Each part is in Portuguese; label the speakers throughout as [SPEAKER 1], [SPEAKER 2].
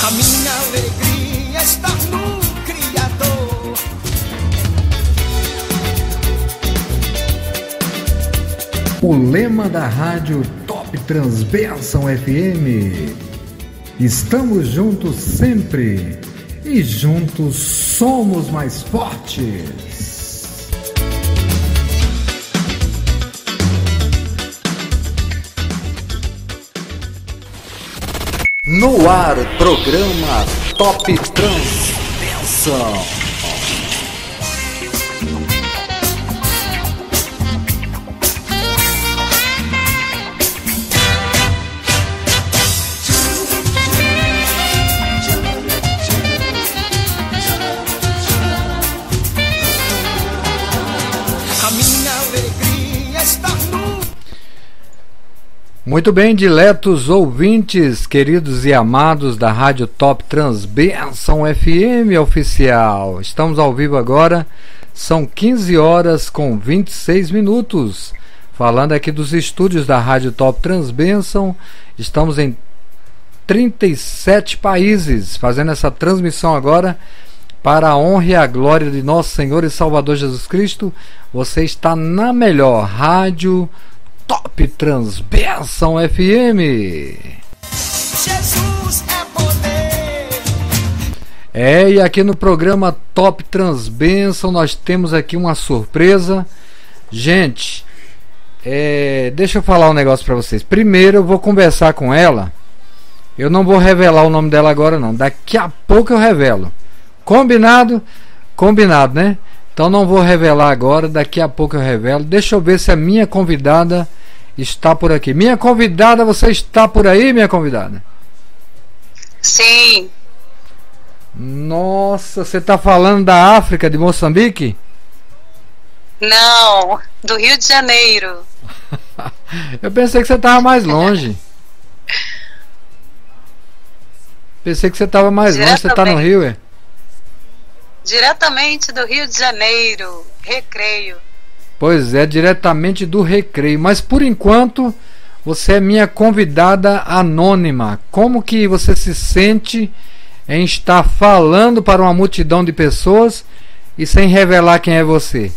[SPEAKER 1] A minha alegria está no Criador.
[SPEAKER 2] O lema da rádio Top Transbênção FM. Estamos juntos sempre e juntos somos mais fortes. No ar, programa Top Transbênção. Muito bem, diletos ouvintes, queridos e amados da Rádio Top Transbênção FM oficial. Estamos ao vivo agora, são 15 horas com 26 minutos. Falando aqui dos estúdios da Rádio Top Transbênção, estamos em 37 países, fazendo essa transmissão agora para a honra e a glória de nosso Senhor e Salvador Jesus Cristo. Você está na melhor rádio Top Transbênção FM. Jesus é poder. E aqui no programa Top Transbênção nós temos aqui uma surpresa. Gente, deixa eu falar um negócio para vocês. Primeiro eu vou conversar com ela. Eu não vou revelar o nome dela agora não. Daqui a pouco eu revelo. Combinado? Combinado, né? Então não vou revelar agora, daqui a pouco eu revelo. Deixa eu ver se a minha convidada está por aqui. Minha convidada, você está por aí, minha convidada?
[SPEAKER 3] Sim.
[SPEAKER 2] Nossa, você está falando da África, de Moçambique?
[SPEAKER 3] Não, do Rio de Janeiro.
[SPEAKER 2] Eu pensei que você estava mais longe. Pensei que você estava mais longe, você está no Rio, é?
[SPEAKER 3] Diretamente do Rio de Janeiro, Recreio.
[SPEAKER 2] Pois é, diretamente do Recreio. Mas por enquanto, você é minha convidada anônima. Como que você se sente em estar falando para uma multidão de pessoas e sem revelar quem é você?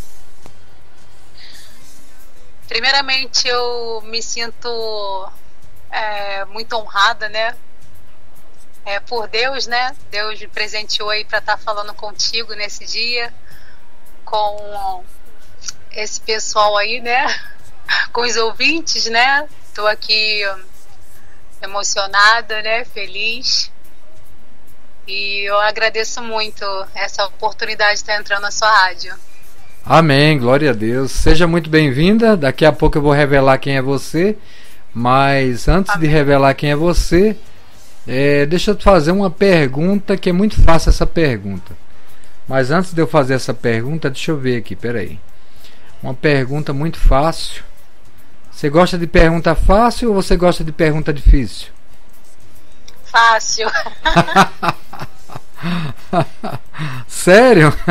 [SPEAKER 3] Primeiramente, eu me sinto muito honrada, né? Por Deus, né? Deus me presenteou aí para estar falando contigo nesse dia, com esse pessoal aí, né? Com os ouvintes, né? Tô aqui emocionada, né? Feliz. E eu agradeço muito essa oportunidade de estar entrando na sua rádio.
[SPEAKER 2] Amém, glória a Deus. Seja muito bem-vinda. Daqui a pouco eu vou revelar quem é você. Mas antes de revelar quem é você, deixa eu te fazer uma pergunta, que é muito fácil essa pergunta. Mas antes de eu fazer essa pergunta, deixa eu ver aqui, peraí. Uma pergunta muito fácil. Você gosta de pergunta fácil ou você gosta de pergunta difícil?
[SPEAKER 3] Fácil.
[SPEAKER 2] Sério?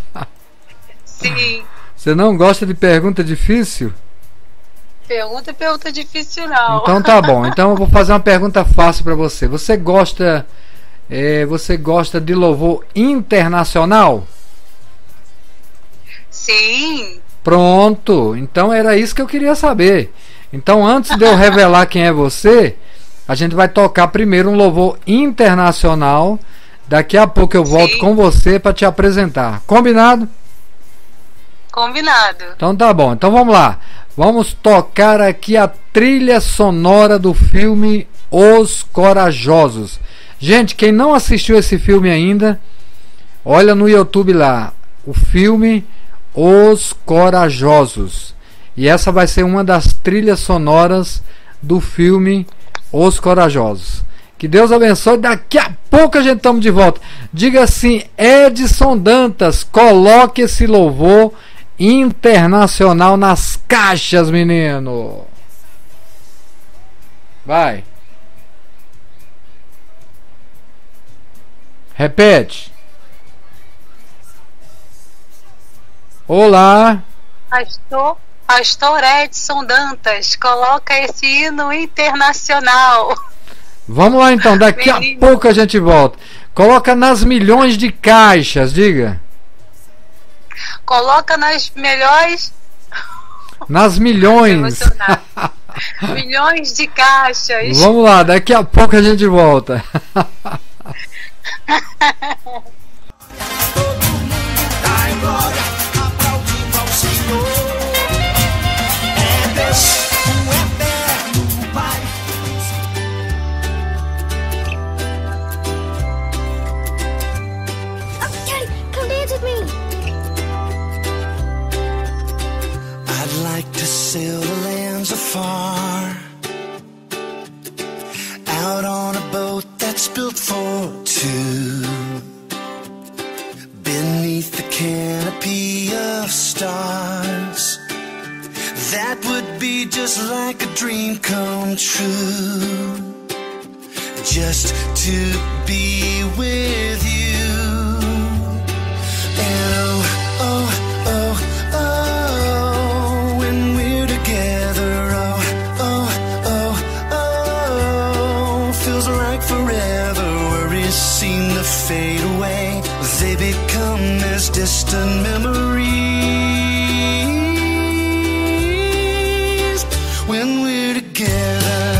[SPEAKER 3] Sim.
[SPEAKER 2] Você não gosta de pergunta difícil?
[SPEAKER 3] Pergunta difícil não.
[SPEAKER 2] Então tá bom. Então eu vou fazer uma pergunta fácil para você. Você gosta de louvor internacional?
[SPEAKER 3] Sim.
[SPEAKER 2] Pronto. Então era isso que eu queria saber. Então antes de eu revelar quem é você, a gente vai tocar primeiro um louvor internacional. Daqui a pouco eu volto com você para te apresentar. Combinado?
[SPEAKER 3] Combinado.
[SPEAKER 2] Então tá bom. Então vamos lá. Vamos tocar aqui a trilha sonora do filme Os Corajosos. Gente, quem não assistiu esse filme ainda, olha no YouTube lá, o filme Os Corajosos. E essa vai ser uma das trilhas sonoras do filme Os Corajosos. Que Deus abençoe. Daqui a pouco a gente estamos de volta. Diga assim: Edson Dantas, coloque esse louvor internacional nas caixas, menino. Vai. Repete. Olá.
[SPEAKER 3] Pastor Edson Dantas, coloca esse hino internacional.
[SPEAKER 2] Vamos lá então, daqui a
[SPEAKER 3] Menino.
[SPEAKER 2] pouco a gente volta. Coloca nas milhões de caixas, diga.
[SPEAKER 3] Coloca nas melhores.
[SPEAKER 2] Nas milhões.
[SPEAKER 3] Emocionado. Milhões de caixas.
[SPEAKER 2] Vamos lá, daqui a pouco a gente volta.
[SPEAKER 1] Todo mundo dá em glória, aplaudindo ao Senhor. É Deus, o eterno Pai.
[SPEAKER 4] Okay, come dance with me.
[SPEAKER 1] I'd like to sail the lands afar, out on a boat that's built for two, beneath the canopy of stars. That would be just like a dream come true, just to be with you. And oh, oh, oh, when we're together, oh, feels like forever. Worries seem to fade away, they become as distant memories when we're together.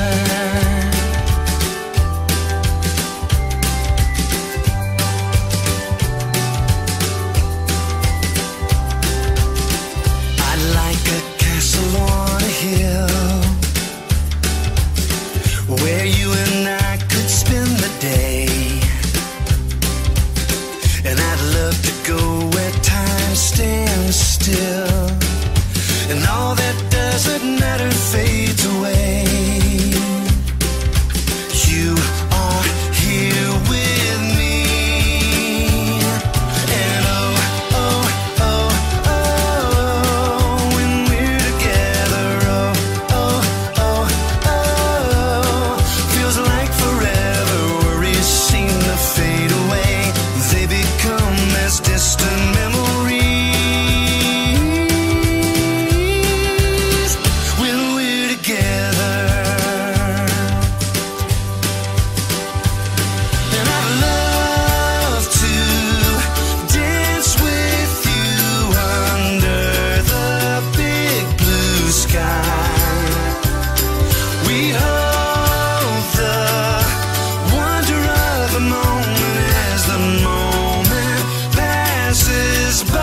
[SPEAKER 1] Where you and I could spend the day, and I'd love to go where time stands still, and all that doesn't matter fades away. You are here with me, and oh, oh, oh, oh, when we're together, oh, oh, oh, feels like forever. Worries seem to fade away, they become as distant memories when we're together. And I'd love to dance with you under the big blue sky. We hold the wonder of the moment as the moment passes by.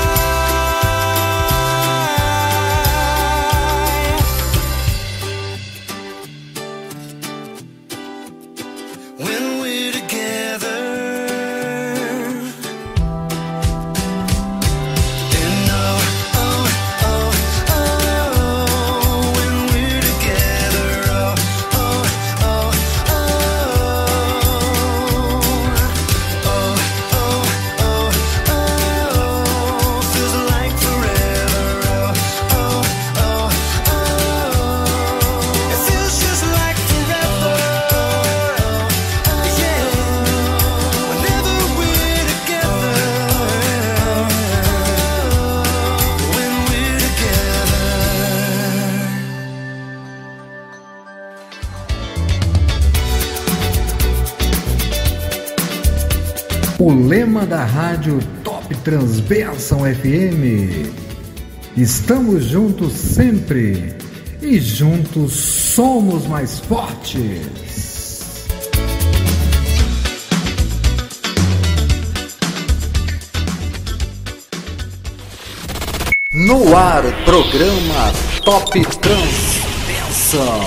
[SPEAKER 1] When we're together, and oh, oh, oh, oh, when we're together, oh, oh, oh, oh, oh, oh, oh, feels like forever, oh, oh, oh, it feels just like forever, yeah, whenever we're together, when we're together.
[SPEAKER 2] O lema da rádio Top Transbênção FM. Estamos juntos sempre e juntos somos mais fortes. No ar, programa Top Transbênção.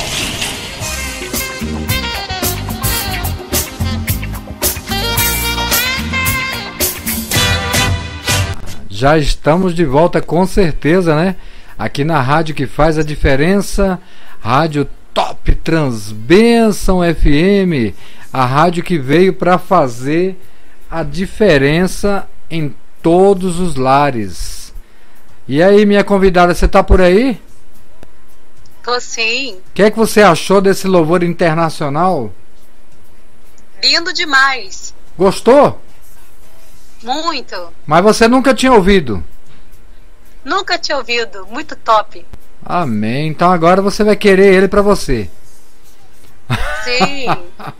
[SPEAKER 2] Já estamos de volta com certeza, né? Aqui na rádio que faz a diferença, Rádio Top Transbênção FM, a rádio que veio para fazer a diferença em todos os lares. E aí, minha convidada, você tá por aí?
[SPEAKER 3] Tô sim.
[SPEAKER 2] O que é que você achou desse louvor internacional?
[SPEAKER 3] Lindo demais.
[SPEAKER 2] Gostou?
[SPEAKER 3] Muito.
[SPEAKER 2] Mas você nunca tinha ouvido?
[SPEAKER 3] Nunca tinha ouvido. Muito top.
[SPEAKER 2] Amém. Então agora você vai querer ele para você.
[SPEAKER 3] Sim.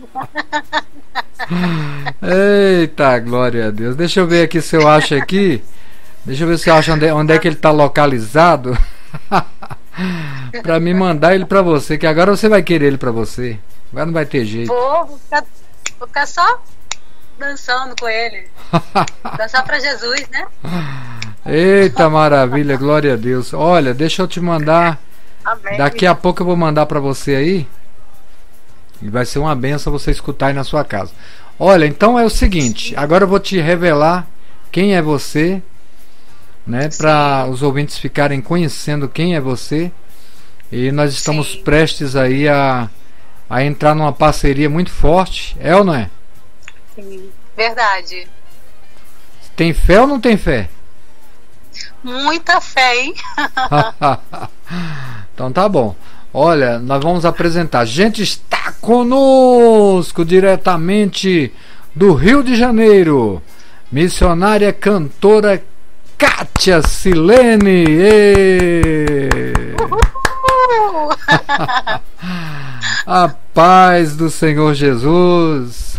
[SPEAKER 2] Eita, glória a Deus. Deixa eu ver aqui se eu acho aqui. Deixa eu ver se eu acho onde é que ele está localizado. Pra me mandar ele pra você, que agora você vai querer ele pra você. Agora não vai ter jeito.
[SPEAKER 3] Vou ficar só dançando com ele. Dançar pra Jesus, né?
[SPEAKER 2] Eita, maravilha, glória a Deus. Olha, deixa eu te mandar.
[SPEAKER 3] Amém.
[SPEAKER 2] Daqui a pouco eu vou mandar pra você aí. E vai ser uma benção você escutar aí na sua casa. Olha, então é o seguinte. Agora eu vou te revelar quem é você, né? Para os ouvintes ficarem conhecendo quem é você. E nós estamos
[SPEAKER 3] Sim.
[SPEAKER 2] prestes aí a entrar numa parceria muito forte. É ou não é?
[SPEAKER 3] Sim. Verdade.
[SPEAKER 2] Tem fé ou não tem fé?
[SPEAKER 3] Muita fé, hein?
[SPEAKER 2] Então tá bom. Olha, nós vamos apresentar. A gente está conosco diretamente do Rio de Janeiro. Missionária cantora Kátia Silene.
[SPEAKER 3] Uhul!
[SPEAKER 2] A paz do Senhor Jesus.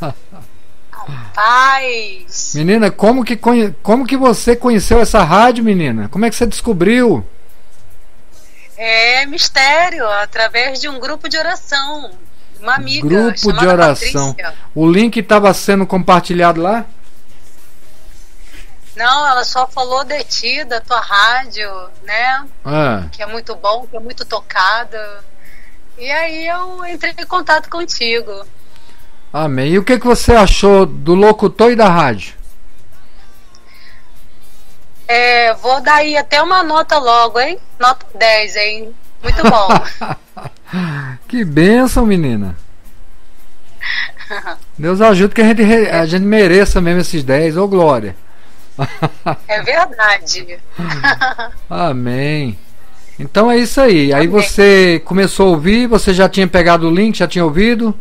[SPEAKER 3] Paz!
[SPEAKER 2] Menina, como que você conheceu essa rádio, menina? Como é que você descobriu?
[SPEAKER 3] É mistério, através de um grupo de oração. Uma amiga
[SPEAKER 2] Grupo de
[SPEAKER 3] chamada
[SPEAKER 2] oração.
[SPEAKER 3] Patrícia.
[SPEAKER 2] O link estava sendo compartilhado lá?
[SPEAKER 3] Não, ela só falou de ti, da tua rádio, né?
[SPEAKER 2] Ah,
[SPEAKER 3] Que é muito bom, que é muito tocada. E aí eu entrei em contato contigo.
[SPEAKER 2] amém. E o que você achou do locutor e da rádio?
[SPEAKER 3] Vou dar aí até uma nota logo, hein? Nota 10, hein? Muito bom.
[SPEAKER 2] Que bênção, menina. Deus ajude que a gente mereça mesmo esses 10, ô glória.
[SPEAKER 3] É verdade.
[SPEAKER 2] Amém. Então é isso aí. Aí
[SPEAKER 3] Amém.
[SPEAKER 2] você começou a ouvir, você já tinha pegado o link, já tinha ouvido?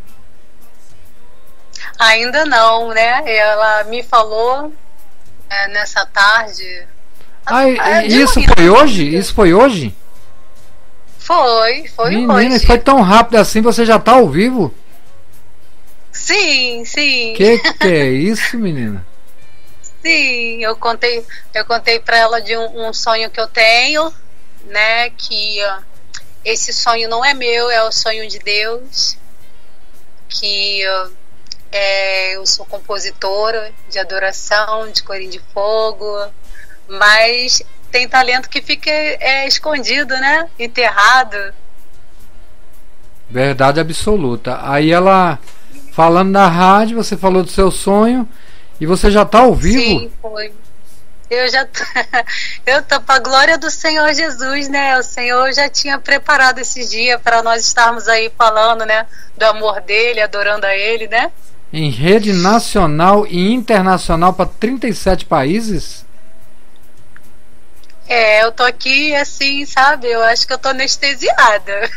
[SPEAKER 3] Ainda não, né? Ela me falou nessa tarde.
[SPEAKER 2] Isso foi hoje? Isso foi hoje?
[SPEAKER 3] Foi
[SPEAKER 2] Menina,
[SPEAKER 3] hoje.
[SPEAKER 2] foi tão rápido assim, você já tá ao vivo?
[SPEAKER 3] Sim.
[SPEAKER 2] Que é isso, menina?
[SPEAKER 3] Sim, eu contei para ela de um sonho que eu tenho, né? Que esse sonho não é meu, é o sonho de Deus. Que eu sou compositora de adoração, de corinho de fogo, mas tem talento que fica escondido, né? Enterrado.
[SPEAKER 2] Verdade absoluta. Aí ela, falando da rádio, você falou do seu sonho e você já tá ao vivo?
[SPEAKER 3] Sim, foi. Eu tô pra glória do Senhor Jesus, né? O Senhor já tinha preparado esse dia para nós estarmos aí falando, né? Do amor dele, adorando a ele, né?
[SPEAKER 2] Em rede nacional e internacional para 37 países?
[SPEAKER 3] Eu tô aqui assim, sabe? Eu acho que eu tô anestesiada.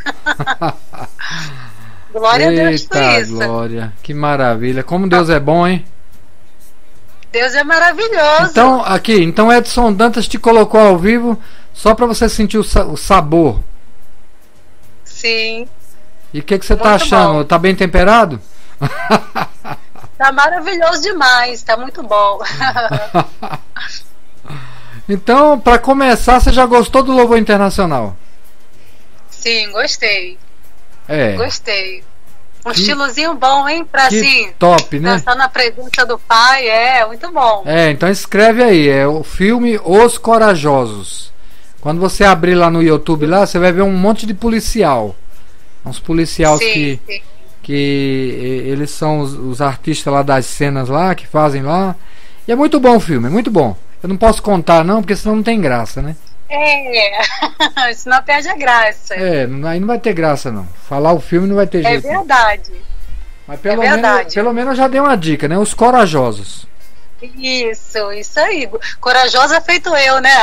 [SPEAKER 3] Glória a Deus por
[SPEAKER 2] Eita,
[SPEAKER 3] isso.
[SPEAKER 2] glória. Que maravilha. Como Deus é bom, hein?
[SPEAKER 3] Deus é maravilhoso.
[SPEAKER 2] Então Edson Dantas te colocou ao vivo só para você sentir o sabor.
[SPEAKER 3] Sim.
[SPEAKER 2] E o que você tá
[SPEAKER 3] Muito
[SPEAKER 2] achando?
[SPEAKER 3] bom.
[SPEAKER 2] Tá bem temperado?
[SPEAKER 3] Tá maravilhoso demais, tá muito bom.
[SPEAKER 2] Então, para começar, você já gostou do louvor internacional?
[SPEAKER 3] Sim, gostei.
[SPEAKER 2] É.
[SPEAKER 3] Gostei. Um estilozinho bom, hein? Pra
[SPEAKER 2] Que
[SPEAKER 3] assim,
[SPEAKER 2] top, né?
[SPEAKER 3] dançar na presença do Pai, muito bom.
[SPEAKER 2] Então escreve aí, é o filme Os Corajosos. Quando você abrir lá no YouTube, lá, você vai ver um monte de policial. Uns policiais
[SPEAKER 3] Sim.
[SPEAKER 2] que eles são os artistas lá das cenas lá, que fazem lá. E é muito bom o filme, é muito bom. Eu não posso contar não, porque senão não tem graça, né?
[SPEAKER 3] Senão perde a graça.
[SPEAKER 2] Aí não vai ter graça não. Falar o filme não vai ter jeito.
[SPEAKER 3] É verdade.
[SPEAKER 2] Mas
[SPEAKER 3] verdade.
[SPEAKER 2] pelo menos eu já dei uma dica, né? Os Corajosos.
[SPEAKER 3] Isso aí. Corajosa feito eu, né?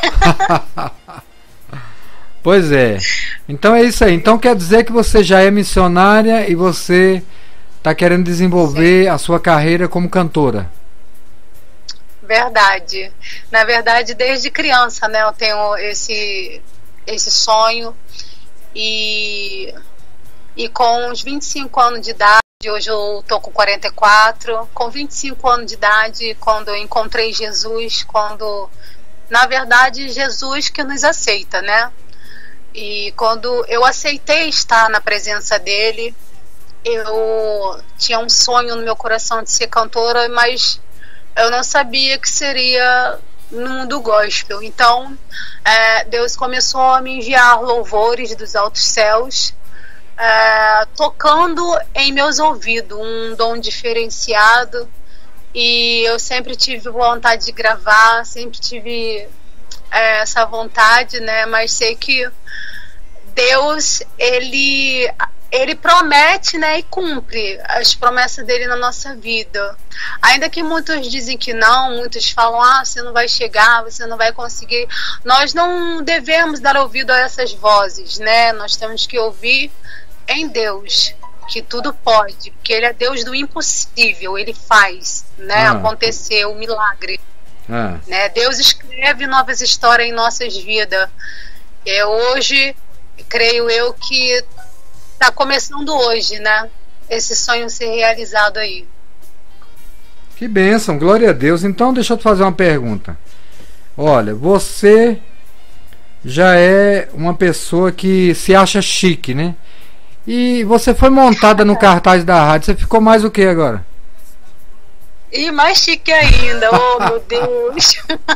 [SPEAKER 2] Pois é. Então é isso aí. Então quer dizer que você já é missionária e você está querendo desenvolver a sua carreira como cantora.
[SPEAKER 3] Verdade. Na verdade, desde criança, né, eu tenho esse sonho e E com uns 25 anos de idade, hoje eu tô com 44, com 25 anos de idade, quando eu encontrei Jesus, quando, na verdade, Jesus que nos aceita, né? E quando eu aceitei estar na presença dele, eu tinha um sonho no meu coração de ser cantora, mas eu não sabia que seria no mundo gospel. Então, Deus começou a me enviar louvores dos altos céus, tocando em meus ouvidos, um dom diferenciado. E eu sempre tive vontade de gravar, sempre tive essa vontade, né? Mas sei que Deus, ele promete, né, e cumpre as promessas dele na nossa vida. Ainda que muitos dizem que não, muitos falam, você não vai chegar, você não vai conseguir. Nós não devemos dar ouvido a essas vozes, né? Nós temos que ouvir em Deus, que tudo pode, porque ele é Deus do impossível, ele faz, né, acontecer o milagre. Né? Deus escreve novas histórias em nossas vidas. Hoje, creio eu que está começando hoje, né? Esse sonho ser realizado aí.
[SPEAKER 2] Que bênção, glória a Deus. Então deixa eu te fazer uma pergunta. Olha, você já é uma pessoa que se acha chique, né? E você foi montada no cartaz da rádio. Você ficou mais o que agora?
[SPEAKER 3] E mais chique ainda, oh meu Deus.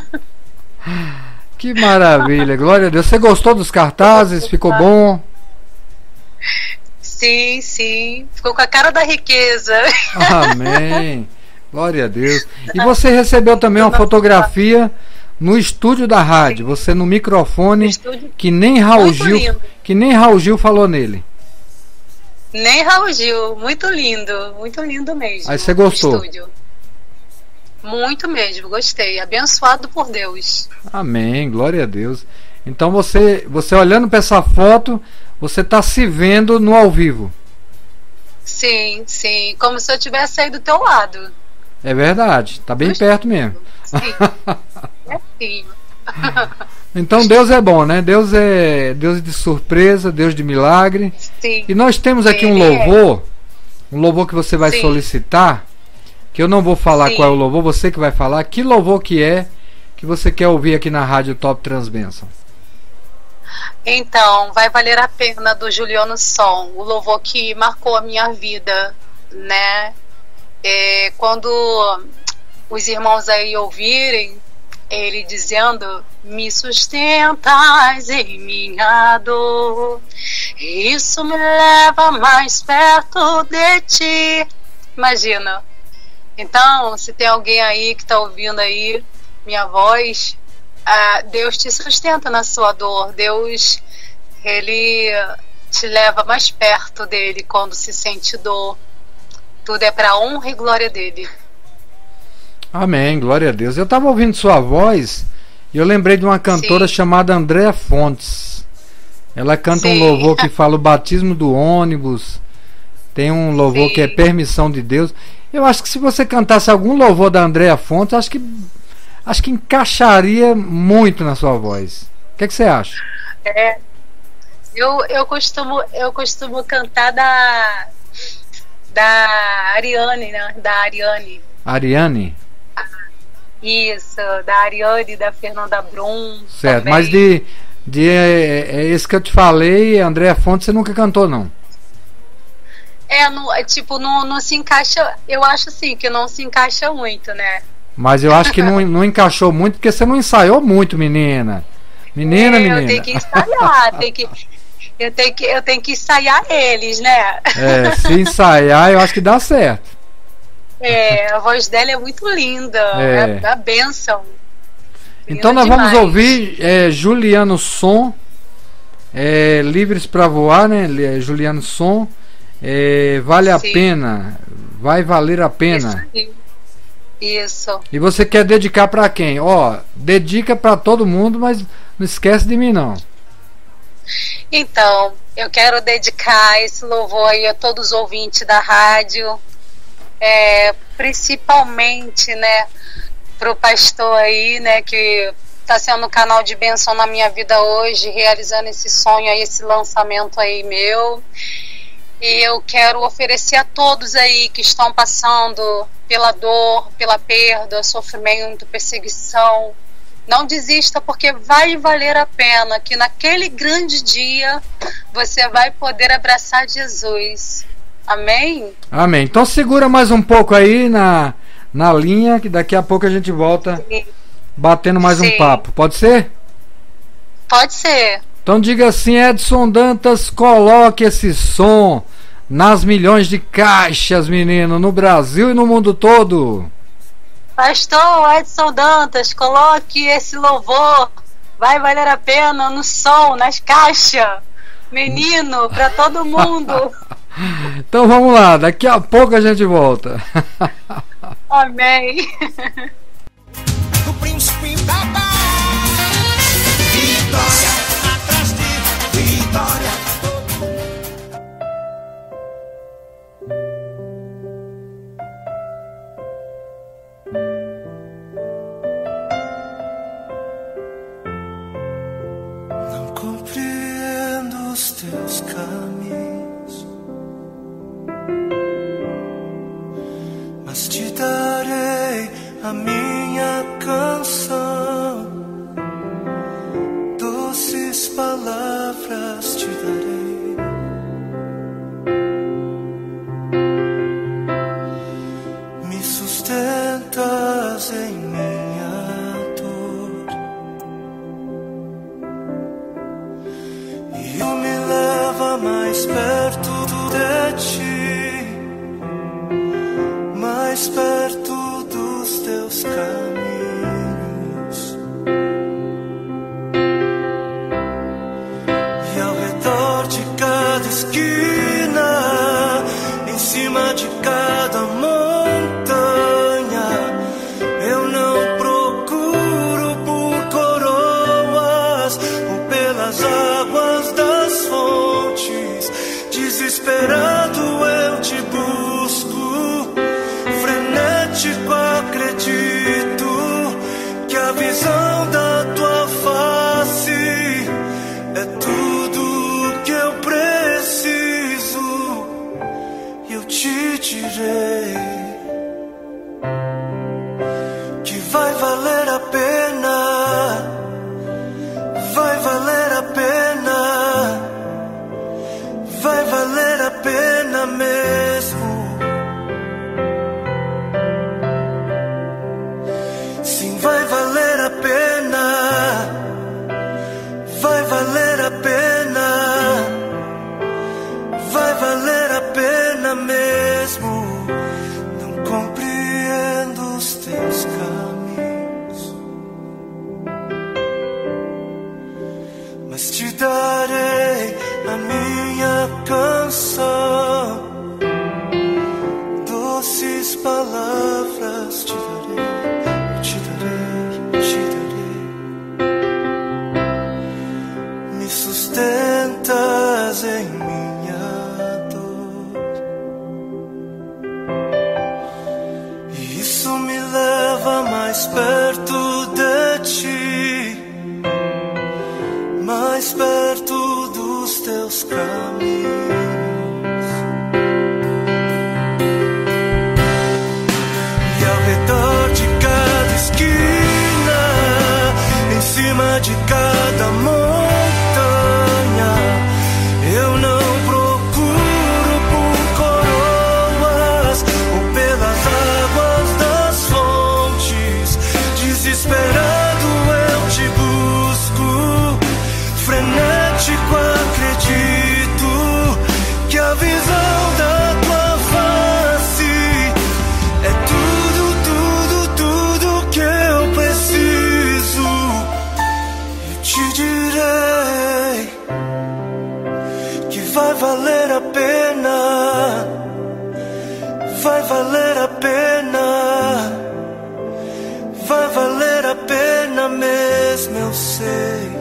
[SPEAKER 2] Que maravilha, glória a Deus. Você gostou dos cartazes? Ficou bom?
[SPEAKER 3] Sim, sim. Ficou com a cara da riqueza.
[SPEAKER 2] Amém. Glória a Deus. E você recebeu também uma fotografia no estúdio da rádio. Você no microfone que nem Raul Gil falou nele.
[SPEAKER 3] Nem Raul Gil. Muito lindo mesmo.
[SPEAKER 2] Aí você gostou?
[SPEAKER 3] Estúdio. Muito mesmo, gostei. Abençoado por Deus.
[SPEAKER 2] Amém, glória a Deus. Então você olhando para essa foto, você está se vendo no ao vivo.
[SPEAKER 3] Sim, sim. Como se eu tivesse saído do teu lado.
[SPEAKER 2] É verdade, está bem perto mesmo.
[SPEAKER 3] Sim. Sim.
[SPEAKER 2] Então Deus é bom, né? Deus é Deus de surpresa, Deus de milagre.
[SPEAKER 3] Sim.
[SPEAKER 2] E nós temos aqui um louvor que você vai solicitar, que eu não vou falar qual é o louvor, você que vai falar. Que louvor que você quer ouvir aqui na Rádio Top Transbênção?
[SPEAKER 3] Então, vai valer a pena, do Juliano Som, o louvor que marcou a minha vida, né? Quando os irmãos aí ouvirem ele dizendo: me sustentas em minha dor, isso me leva mais perto de ti. Imagina. Então, se tem alguém aí que está ouvindo aí minha voz, Deus te sustenta na sua dor. Deus, ele te leva mais perto dele quando se sente dor. Tudo é para a honra e glória dele.
[SPEAKER 2] Amém, glória a Deus. Eu estava ouvindo sua voz e eu lembrei de uma cantora chamada Andréa Fontes. Ela canta um louvor que fala o batismo do ônibus. Tem um louvor que é permissão de Deus. Eu acho que se você cantasse algum louvor da Andréa Fontes, acho que encaixaria muito na sua voz. O que você acha?
[SPEAKER 3] Eu costumo cantar da Ariane, né? Da Ariane.
[SPEAKER 2] Ariane?
[SPEAKER 3] Isso, da Ariane, da Fernanda Brum.
[SPEAKER 2] Certo,
[SPEAKER 3] também.
[SPEAKER 2] Mas esse que eu te falei, Andréa Fontes, você nunca cantou, não?
[SPEAKER 3] Não se encaixa. Eu acho assim que não se encaixa muito, né?
[SPEAKER 2] Mas eu acho que não encaixou muito, porque você não ensaiou muito, menina. Menina.
[SPEAKER 3] Eu tenho que ensaiar, eu tenho que ensaiar eles, né?
[SPEAKER 2] Se ensaiar, eu acho que dá certo.
[SPEAKER 3] A voz dela é muito linda, é a bênção.
[SPEAKER 2] Então nós vamos ouvir Juliano Som, Livres para Voar, né? Juliano Som, vale a pena, vai valer a pena.
[SPEAKER 3] Isso.
[SPEAKER 2] E você quer dedicar para quem? Dedica para todo mundo, mas não esquece de mim, não.
[SPEAKER 3] Então, eu quero dedicar esse louvor aí a todos os ouvintes da rádio, principalmente, né, pro pastor aí, né, que tá sendo um canal de bênção na minha vida hoje, realizando esse sonho aí, esse lançamento aí meu. E eu quero oferecer a todos aí que estão passando pela dor, pela perda, sofrimento, perseguição. Não desista, porque vai valer a pena, que naquele grande dia você vai poder abraçar Jesus. Amém?
[SPEAKER 2] Amém. Então segura mais um pouco aí na linha, que daqui a pouco a gente volta batendo mais um papo. Pode ser?
[SPEAKER 3] Pode ser.
[SPEAKER 2] Então diga assim: Edson Dantas, coloque esse som nas milhões de caixas, menino, no Brasil e no mundo todo.
[SPEAKER 3] Pastor Edson Dantas, coloque esse louvor, vai valer a pena, no som, nas caixas, menino, para todo mundo.
[SPEAKER 2] Então vamos lá, daqui a pouco a gente volta.
[SPEAKER 3] Amém.
[SPEAKER 1] O príncipe Baba. Vitória atrás de vitória. Não compreendo os teus caminhos, mas te darei a minha canção, doces palavras te darei. Me sustentas em minha dor e me leva mais perto de ti, mais perto dos teus caminhos. E ao redor de cada esquina, em cima de cada montanha, eu não procuro por coroas ou pelas águas das fontes. Desesperado eu te busco, frenético acredito que a visão da tua face é tudo que eu preciso. Eu te direi que vai valer a pena, vai valer a pena, vai valer a pena mesmo. Sim, vai valer a pena, vai valer a pena, vai valer a pena mesmo. Não compreendo os teus caminhos, mas te darei a minha canção, doces palavras te darei. Me sustentas em minha dor e isso me leva mais perto de ti, mais perto dos teus caminhos. E ao redor de cada esquina, em cima de cada montanha, eu não procuro por coroas ou pelas águas das fontes. Desesperado eu te busco, frenético acredito que a visão da tua face é tudo, tudo, tudo que eu preciso. Eu te direi que vai valer a pena, vai valer a pena, vai valer a pena mesmo, eu sei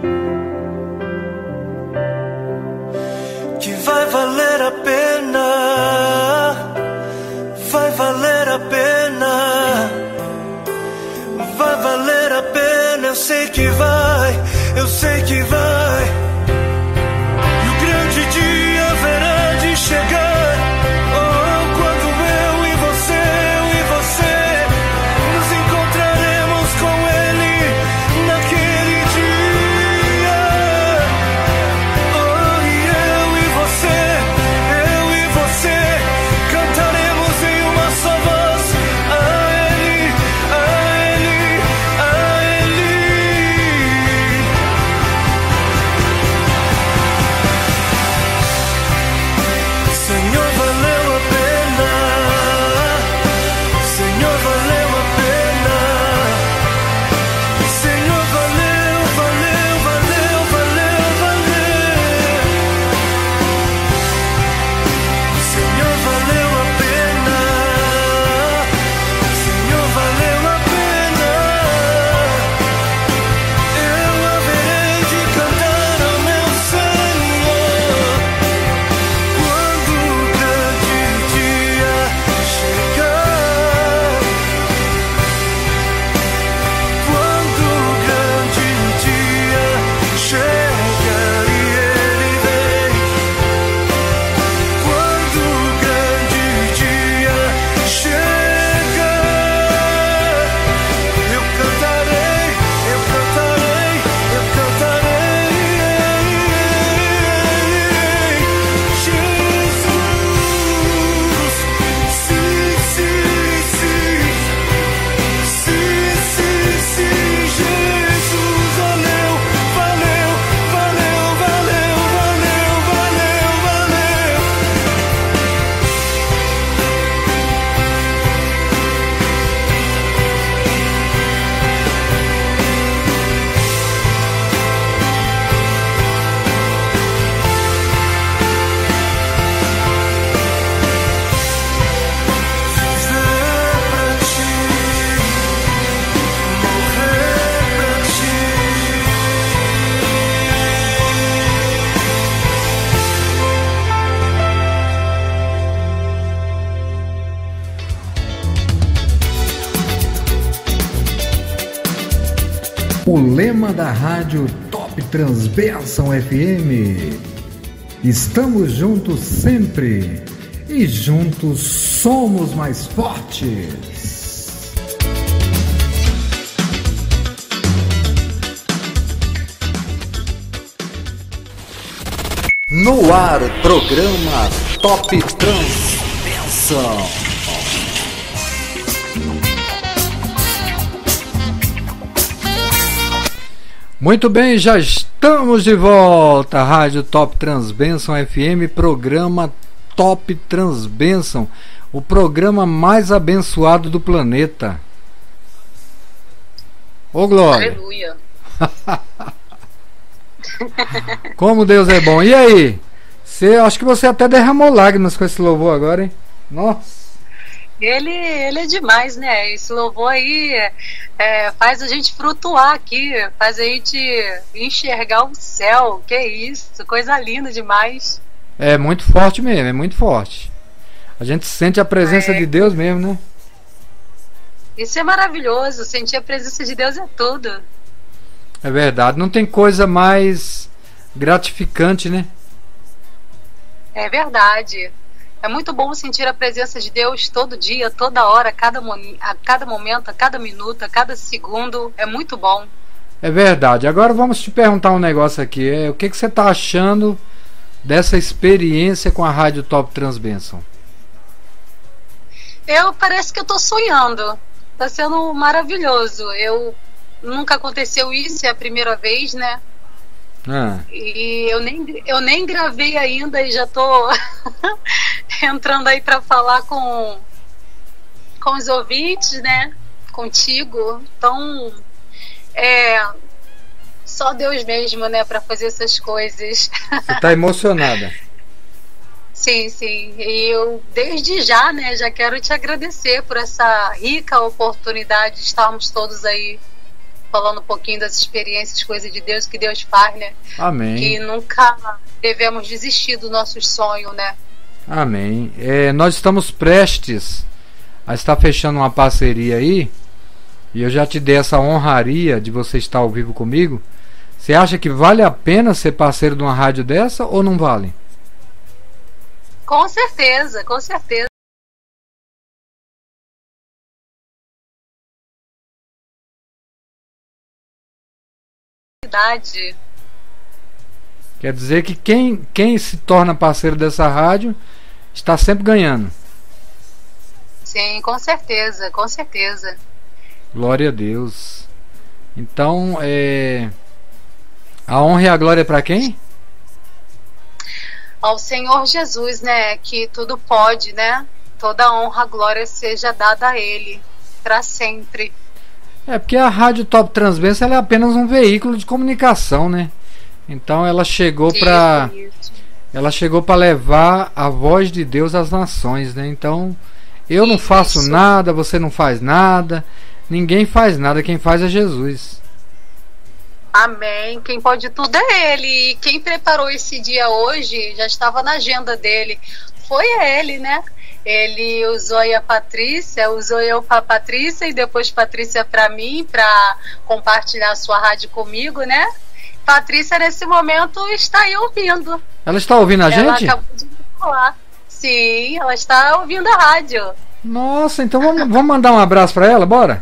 [SPEAKER 1] que vai valer a pena, vai valer a pena, vai valer a pena, eu sei que vai, eu sei que vai. E o grande dia haverá de chegar.
[SPEAKER 2] o lema da rádio Top Transbênção FM. Estamos juntos sempre e juntos somos mais fortes. No ar, programa Top Transbênção. Muito bem, já estamos de volta. Rádio Top Transbênção FM, programa Top Transbênção, o programa mais abençoado do planeta. Ô Glória!
[SPEAKER 3] Aleluia!
[SPEAKER 2] Como Deus é bom. E aí? Acho que você até derramou lágrimas com esse louvor agora, hein? Nossa!
[SPEAKER 3] Ele é demais, né? Esse louvor aí faz a gente flutuar aqui, faz a gente enxergar o céu. Que isso, coisa linda demais.
[SPEAKER 2] É muito forte mesmo, é muito forte. A gente sente a presença de Deus mesmo, né?
[SPEAKER 3] Isso é maravilhoso, sentir a presença de Deus é tudo.
[SPEAKER 2] É verdade, não tem coisa mais gratificante, né?
[SPEAKER 3] É verdade. É muito bom sentir a presença de Deus todo dia, toda hora, a cada momento, a cada minuto, a cada segundo. É muito bom.
[SPEAKER 2] É verdade. Agora vamos te perguntar um negócio aqui. O que você está achando dessa experiência com a Rádio Top Transbênção?
[SPEAKER 3] Parece que eu estou sonhando. Está sendo maravilhoso. Nunca aconteceu isso, é a primeira vez, né? E eu nem gravei ainda e já tô entrando aí para falar com os ouvintes, né? Contigo. Então, só Deus mesmo, né? Para fazer essas coisas.
[SPEAKER 2] Você tá emocionada?
[SPEAKER 3] Sim. E eu, desde já, né? Já quero te agradecer por essa rica oportunidade de estarmos todos aí falando um pouquinho das experiências, coisas de Deus, que Deus faz, né?
[SPEAKER 2] Amém.
[SPEAKER 3] Que nunca devemos desistir do nosso sonho, né?
[SPEAKER 2] Amém. Nós estamos prestes a estar fechando uma parceria aí, e eu já te dei essa honraria de você estar ao vivo comigo. Você acha que vale a pena ser parceiro de uma rádio dessa ou não vale?
[SPEAKER 3] Com certeza, com certeza.
[SPEAKER 2] Quer dizer que quem se torna parceiro dessa rádio está sempre ganhando.
[SPEAKER 3] Sim, com certeza, com certeza.
[SPEAKER 2] Glória a Deus. Então, a honra e a glória é para quem?
[SPEAKER 3] Ao Senhor Jesus, né? Que tudo pode, né? Toda a honra, a glória seja dada a Ele para sempre.
[SPEAKER 2] Porque a Rádio Top Transbênção ela é apenas um veículo de comunicação, né? Então ela chegou para levar a voz de Deus às nações, né? Então eu não faço nada, você não faz nada, ninguém faz nada, quem faz é Jesus.
[SPEAKER 3] Amém. Quem pode tudo é Ele. E quem preparou esse dia hoje já estava na agenda dele. Foi Ele, né? Ele usou aí a Patrícia, usou eu para Patrícia e depois Patrícia para mim, para compartilhar a sua rádio comigo, né? Patrícia nesse momento está aí ouvindo.
[SPEAKER 2] Ela está ouvindo a gente?
[SPEAKER 3] Ela acabou de falar. Sim, ela está ouvindo a rádio.
[SPEAKER 2] Nossa, então vamos mandar um abraço para ela, bora?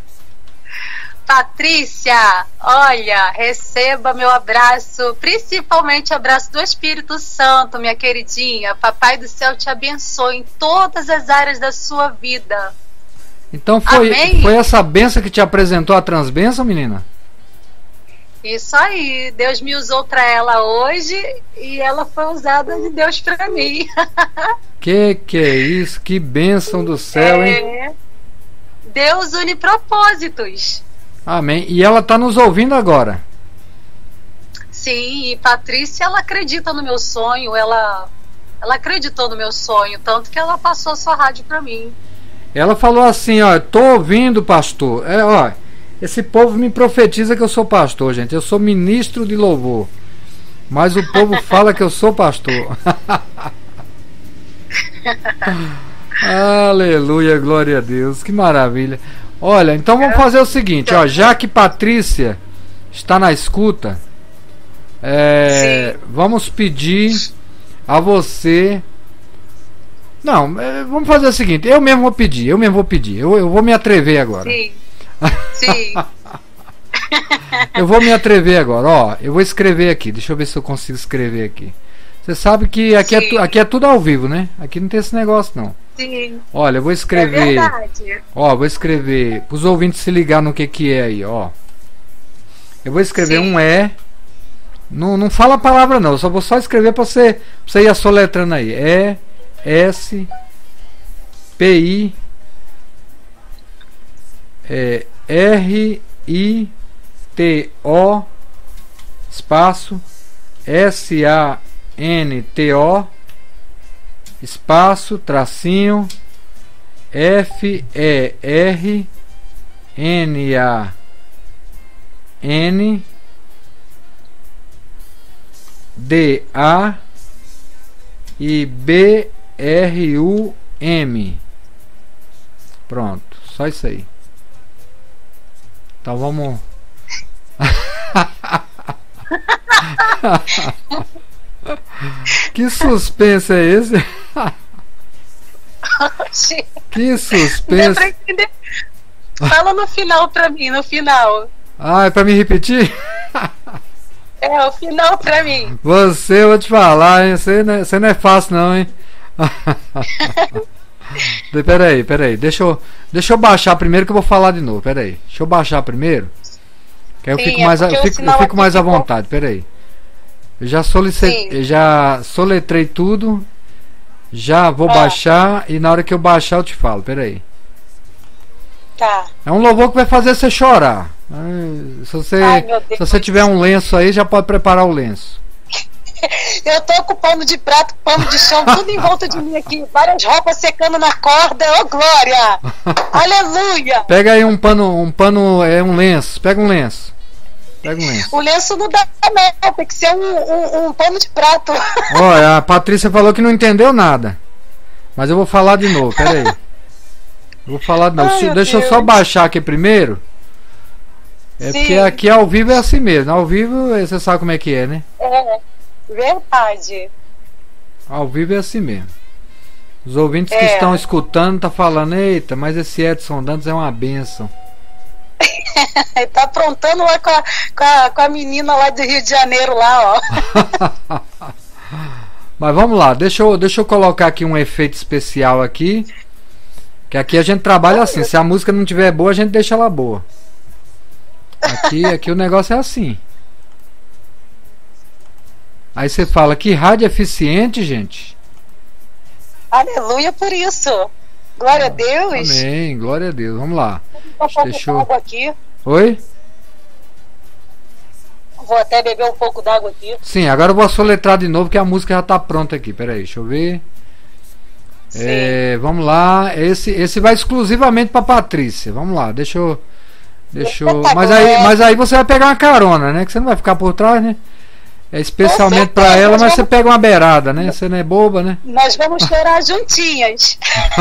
[SPEAKER 3] Patrícia, olha, receba meu abraço, principalmente abraço do Espírito Santo, minha queridinha. Papai do céu te abençoe em todas as áreas da sua vida.
[SPEAKER 2] Então foi essa benção que te apresentou a transbênção, menina?
[SPEAKER 3] Isso aí, Deus me usou para ela hoje e ela foi usada de Deus para mim.
[SPEAKER 2] Que é isso? Que bênção do céu, hein?
[SPEAKER 3] Deus une propósitos.
[SPEAKER 2] Amém. E ela está nos ouvindo agora.
[SPEAKER 3] Sim, e Patrícia, ela acredita no meu sonho, ela acreditou no meu sonho, tanto que ela passou a sua rádio para mim.
[SPEAKER 2] Ela falou assim, ó, tô ouvindo, pastor. Esse povo me profetiza que eu sou pastor, gente. Eu sou ministro de louvor. Mas o povo fala que eu sou pastor. Aleluia, glória a Deus. Que maravilha. Olha, então vamos fazer o seguinte, ó, já que Patrícia está na escuta, vamos pedir a você. Não, vamos fazer o seguinte, eu mesmo vou pedir, eu vou me atrever agora.
[SPEAKER 3] Sim. Sim.
[SPEAKER 2] Eu vou me atrever agora, ó, eu vou escrever aqui, deixa eu ver se eu consigo escrever aqui. Você sabe que aqui aqui é tudo ao vivo, né? Aqui não tem esse negócio não.
[SPEAKER 3] Sim.
[SPEAKER 2] Olha, eu vou escrever.
[SPEAKER 3] É verdade.
[SPEAKER 2] Ó, vou escrever para os ouvintes se ligar no que é aí, ó. Eu vou escrever um E. Não fala a palavra não, eu só vou escrever para você ir assoletrando aí. E S P I R I T O espaço S A N T O espaço tracinho F E R N A N D A e B R U M. Pronto, só isso aí. Então vamos. Que suspense é esse? Que suspense.
[SPEAKER 3] Fala no final pra mim, no final.
[SPEAKER 2] Ah, é pra me repetir?
[SPEAKER 3] É, o final pra mim.
[SPEAKER 2] Você, eu vou te falar, hein? Você não é fácil não, hein? Peraí, deixa eu baixar primeiro que eu vou falar de novo, peraí. Deixa eu baixar primeiro. Que aí eu fico mais à vontade, peraí. Eu já soletrei tudo. Já vou baixar e na hora que eu baixar eu te falo, peraí.
[SPEAKER 3] Tá.
[SPEAKER 2] É um louvor que vai fazer você chorar. Se você tiver um lenço aí, já pode preparar o lenço.
[SPEAKER 3] Eu tô com pano de prato, pano de chão, tudo em volta de mim aqui. Várias roupas secando na corda. Ô, glória! Aleluia!
[SPEAKER 2] Pega aí um lenço. Pega um lenço.
[SPEAKER 3] O lenço não dá não, tem que ser um pano de prato.
[SPEAKER 2] Olha, a Patrícia falou que não entendeu nada. Mas eu vou falar de novo, peraí. Deixa eu só baixar aqui primeiro. Porque aqui ao vivo é assim mesmo. Ao vivo você sabe como é que é, né?
[SPEAKER 3] É, verdade.
[SPEAKER 2] Ao vivo é assim mesmo. Os ouvintes que estão escutando tá falando, eita, mas esse Edson Dantas é uma bênção.
[SPEAKER 3] Tá aprontando lá com a menina lá do Rio de Janeiro lá, ó.
[SPEAKER 2] Mas vamos lá, deixa eu colocar aqui um efeito especial aqui. Que aqui a gente trabalha assim, se a música não tiver boa, a gente deixa ela boa. Aqui o negócio é assim. Aí você fala, que rádio eficiente, gente.
[SPEAKER 3] Aleluia por isso. Glória a Deus.
[SPEAKER 2] Amém, glória a Deus. Vamos lá.
[SPEAKER 3] Deixa eu... aqui.
[SPEAKER 2] Oi?
[SPEAKER 3] Vou até beber um pouco d'água aqui.
[SPEAKER 2] Sim, agora eu vou soletrar de novo que a música já está pronta aqui. Peraí, deixa eu ver. Vamos lá. Esse vai exclusivamente para Patrícia. Vamos lá, deixa eu. Mas aí você vai pegar uma carona, né? Que você não vai ficar por trás, né? É especialmente para ela, mas você pega uma beirada, né? Você não é boba, né?
[SPEAKER 3] Nós vamos chorar juntinhas.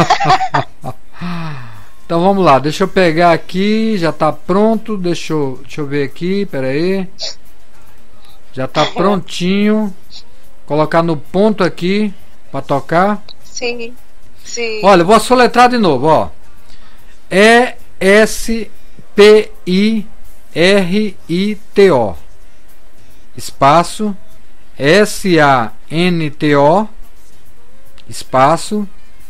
[SPEAKER 2] Então vamos lá, deixa eu pegar aqui, já tá pronto, deixa eu ver aqui, pera aí. Já tá prontinho. Colocar no ponto aqui para tocar.
[SPEAKER 3] Sim.
[SPEAKER 2] Olha, eu vou soletrar de novo, ó. ESPIRITO espaço SANTO espaço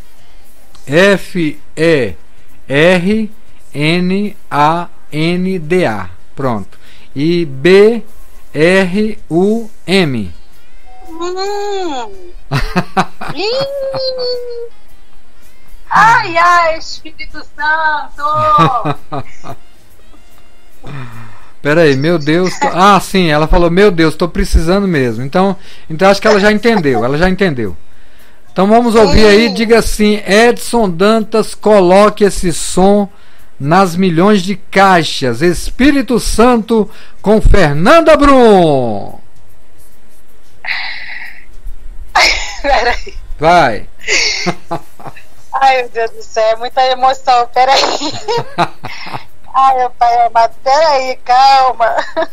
[SPEAKER 2] FERNANDA. Pronto. E BRUM.
[SPEAKER 3] Ai, Espírito Santo!
[SPEAKER 2] Peraí, meu Deus. Sim, ela falou, meu Deus, tô precisando mesmo. Então acho que ela já entendeu. Então vamos ouvir aí, diga assim, Edson Dantas, coloque esse som nas milhões de caixas. Espírito Santo com Fernanda Brum.
[SPEAKER 3] Peraí.
[SPEAKER 2] Vai.
[SPEAKER 3] Ai, meu Deus do céu, é muita emoção, peraí. Ai, meu pai amado, peraí, calma.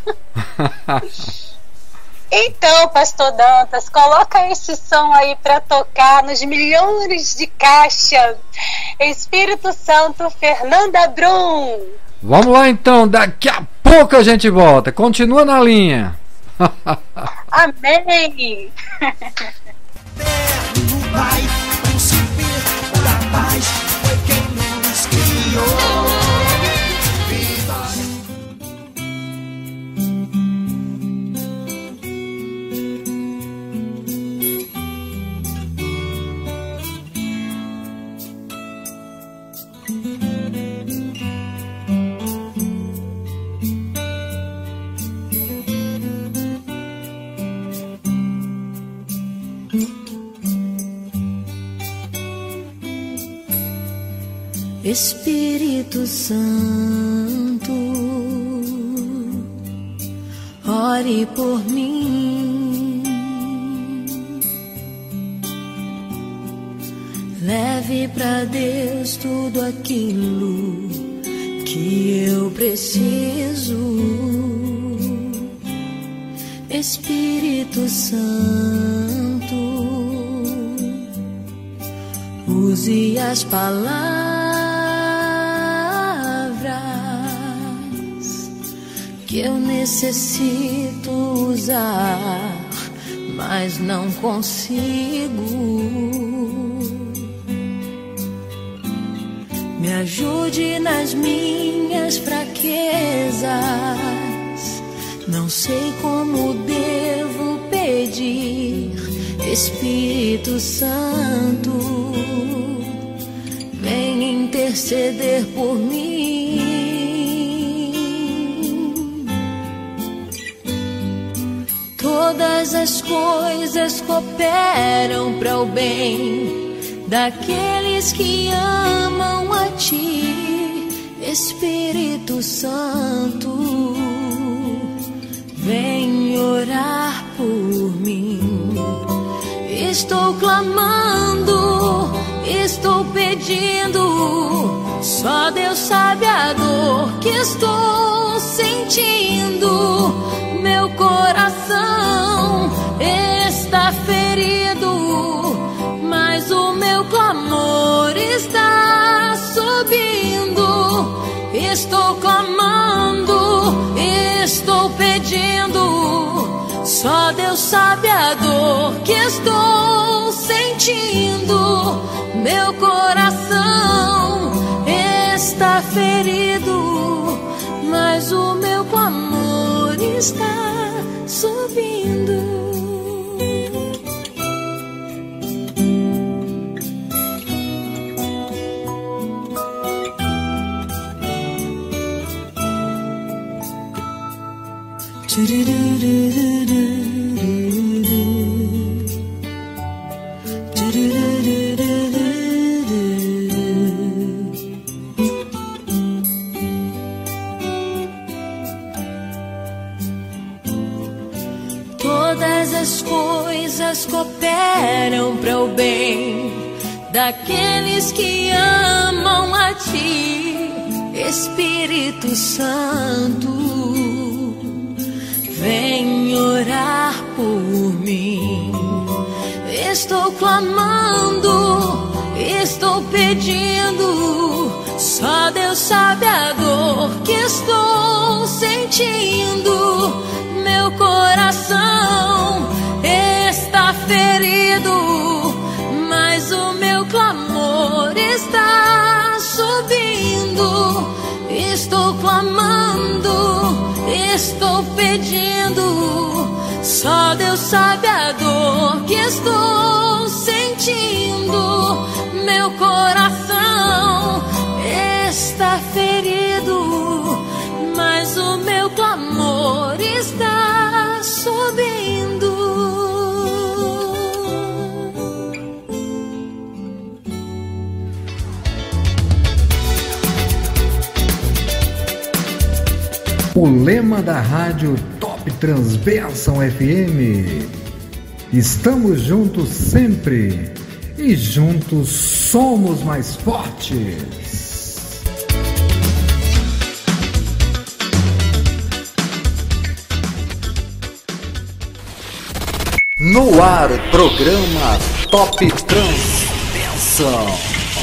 [SPEAKER 3] Então, pastor Dantas, coloca esse som aí pra tocar nos milhões de caixa. Espírito Santo, Fernanda Brum.
[SPEAKER 2] Vamos lá então, daqui a pouco a gente volta. Continua na linha.
[SPEAKER 3] Amém.
[SPEAKER 1] No Pai, príncipe da paz, foi quem nos criou.
[SPEAKER 5] Espírito Santo, ore por mim, leve pra Deus tudo aquilo que eu preciso. Espírito Santo, use as palavras que eu necessito usar, mas não consigo. Me ajude nas minhas fraquezas, não sei como devo pedir. Espírito Santo, vem interceder por mim. Todas as coisas cooperam para o bem daqueles que amam a Ti. Espírito Santo, vem orar por mim. Estou clamando, estou pedindo, só Deus sabe a dor que estou sentindo. Meu coração está ferido, mas o meu clamor está subindo. Estou clamando, estou pedindo, só Deus sabe a dor que estou sentindo. Meu coração está ferido, mas o meu clamor está subindo. Todas as coisas cooperam para o bem daqueles que amam a Ti. Espírito Santo, vem orar por mim. Estou clamando, estou pedindo, só Deus sabe a dor que estou sentindo. Meu coração está ferido, mas o meu clamor está subindo. Estou clamando, estou pedindo, só Deus sabe a dor que estou sentindo. Meu coração está ferido, mas o meu clamor está subindo.
[SPEAKER 2] O lema da rádio Top Transbênção FM. Estamos juntos sempre e juntos somos mais fortes. No ar, programa Top Transbênção.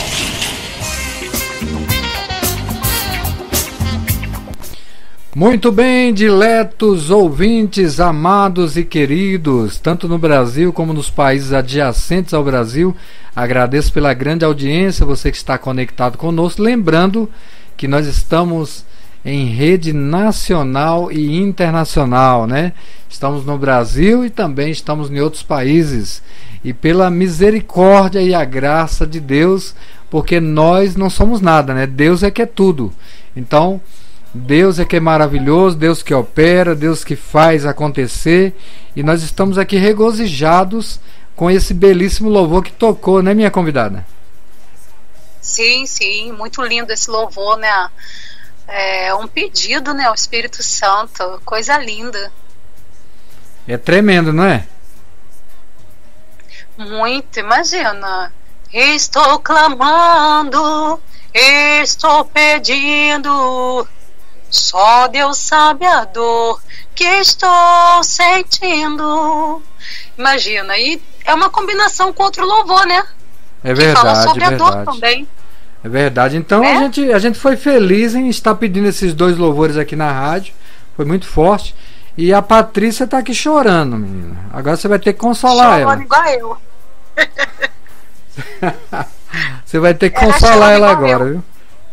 [SPEAKER 2] Muito bem, diletos ouvintes, amados e queridos, tanto no Brasil como nos países adjacentes ao Brasil, agradeço pela grande audiência, você que está conectado conosco, lembrando que nós estamos em rede nacional e internacional, né? Estamos no Brasil e também estamos em outros países, e pela misericórdia e a graça de Deus, porque nós não somos nada, né? Deus é que é tudo. Então, Deus é que é maravilhoso, Deus que opera, Deus que faz acontecer, e nós estamos aqui regozijados com esse belíssimo louvor que tocou, né, minha convidada?
[SPEAKER 3] Sim, sim, muito lindo esse louvor, né? É um pedido, né, ao Espírito Santo, coisa linda.
[SPEAKER 2] É tremendo, não é?
[SPEAKER 3] Muito, imagina. Estou clamando, estou pedindo, só Deus sabe a dor que estou sentindo. Imagina, e é uma combinação com outro louvor, né?
[SPEAKER 2] É verdade,
[SPEAKER 3] que fala sobre
[SPEAKER 2] é
[SPEAKER 3] a dor
[SPEAKER 2] verdade.
[SPEAKER 3] também.
[SPEAKER 2] É verdade, então a gente foi feliz em estar pedindo esses dois louvores aqui na rádio, foi muito forte. E a Patrícia tá aqui chorando, menina. Agora você vai ter que consolar ela.
[SPEAKER 3] Igual eu.
[SPEAKER 2] Você vai ter que consolar ela agora,
[SPEAKER 3] eu.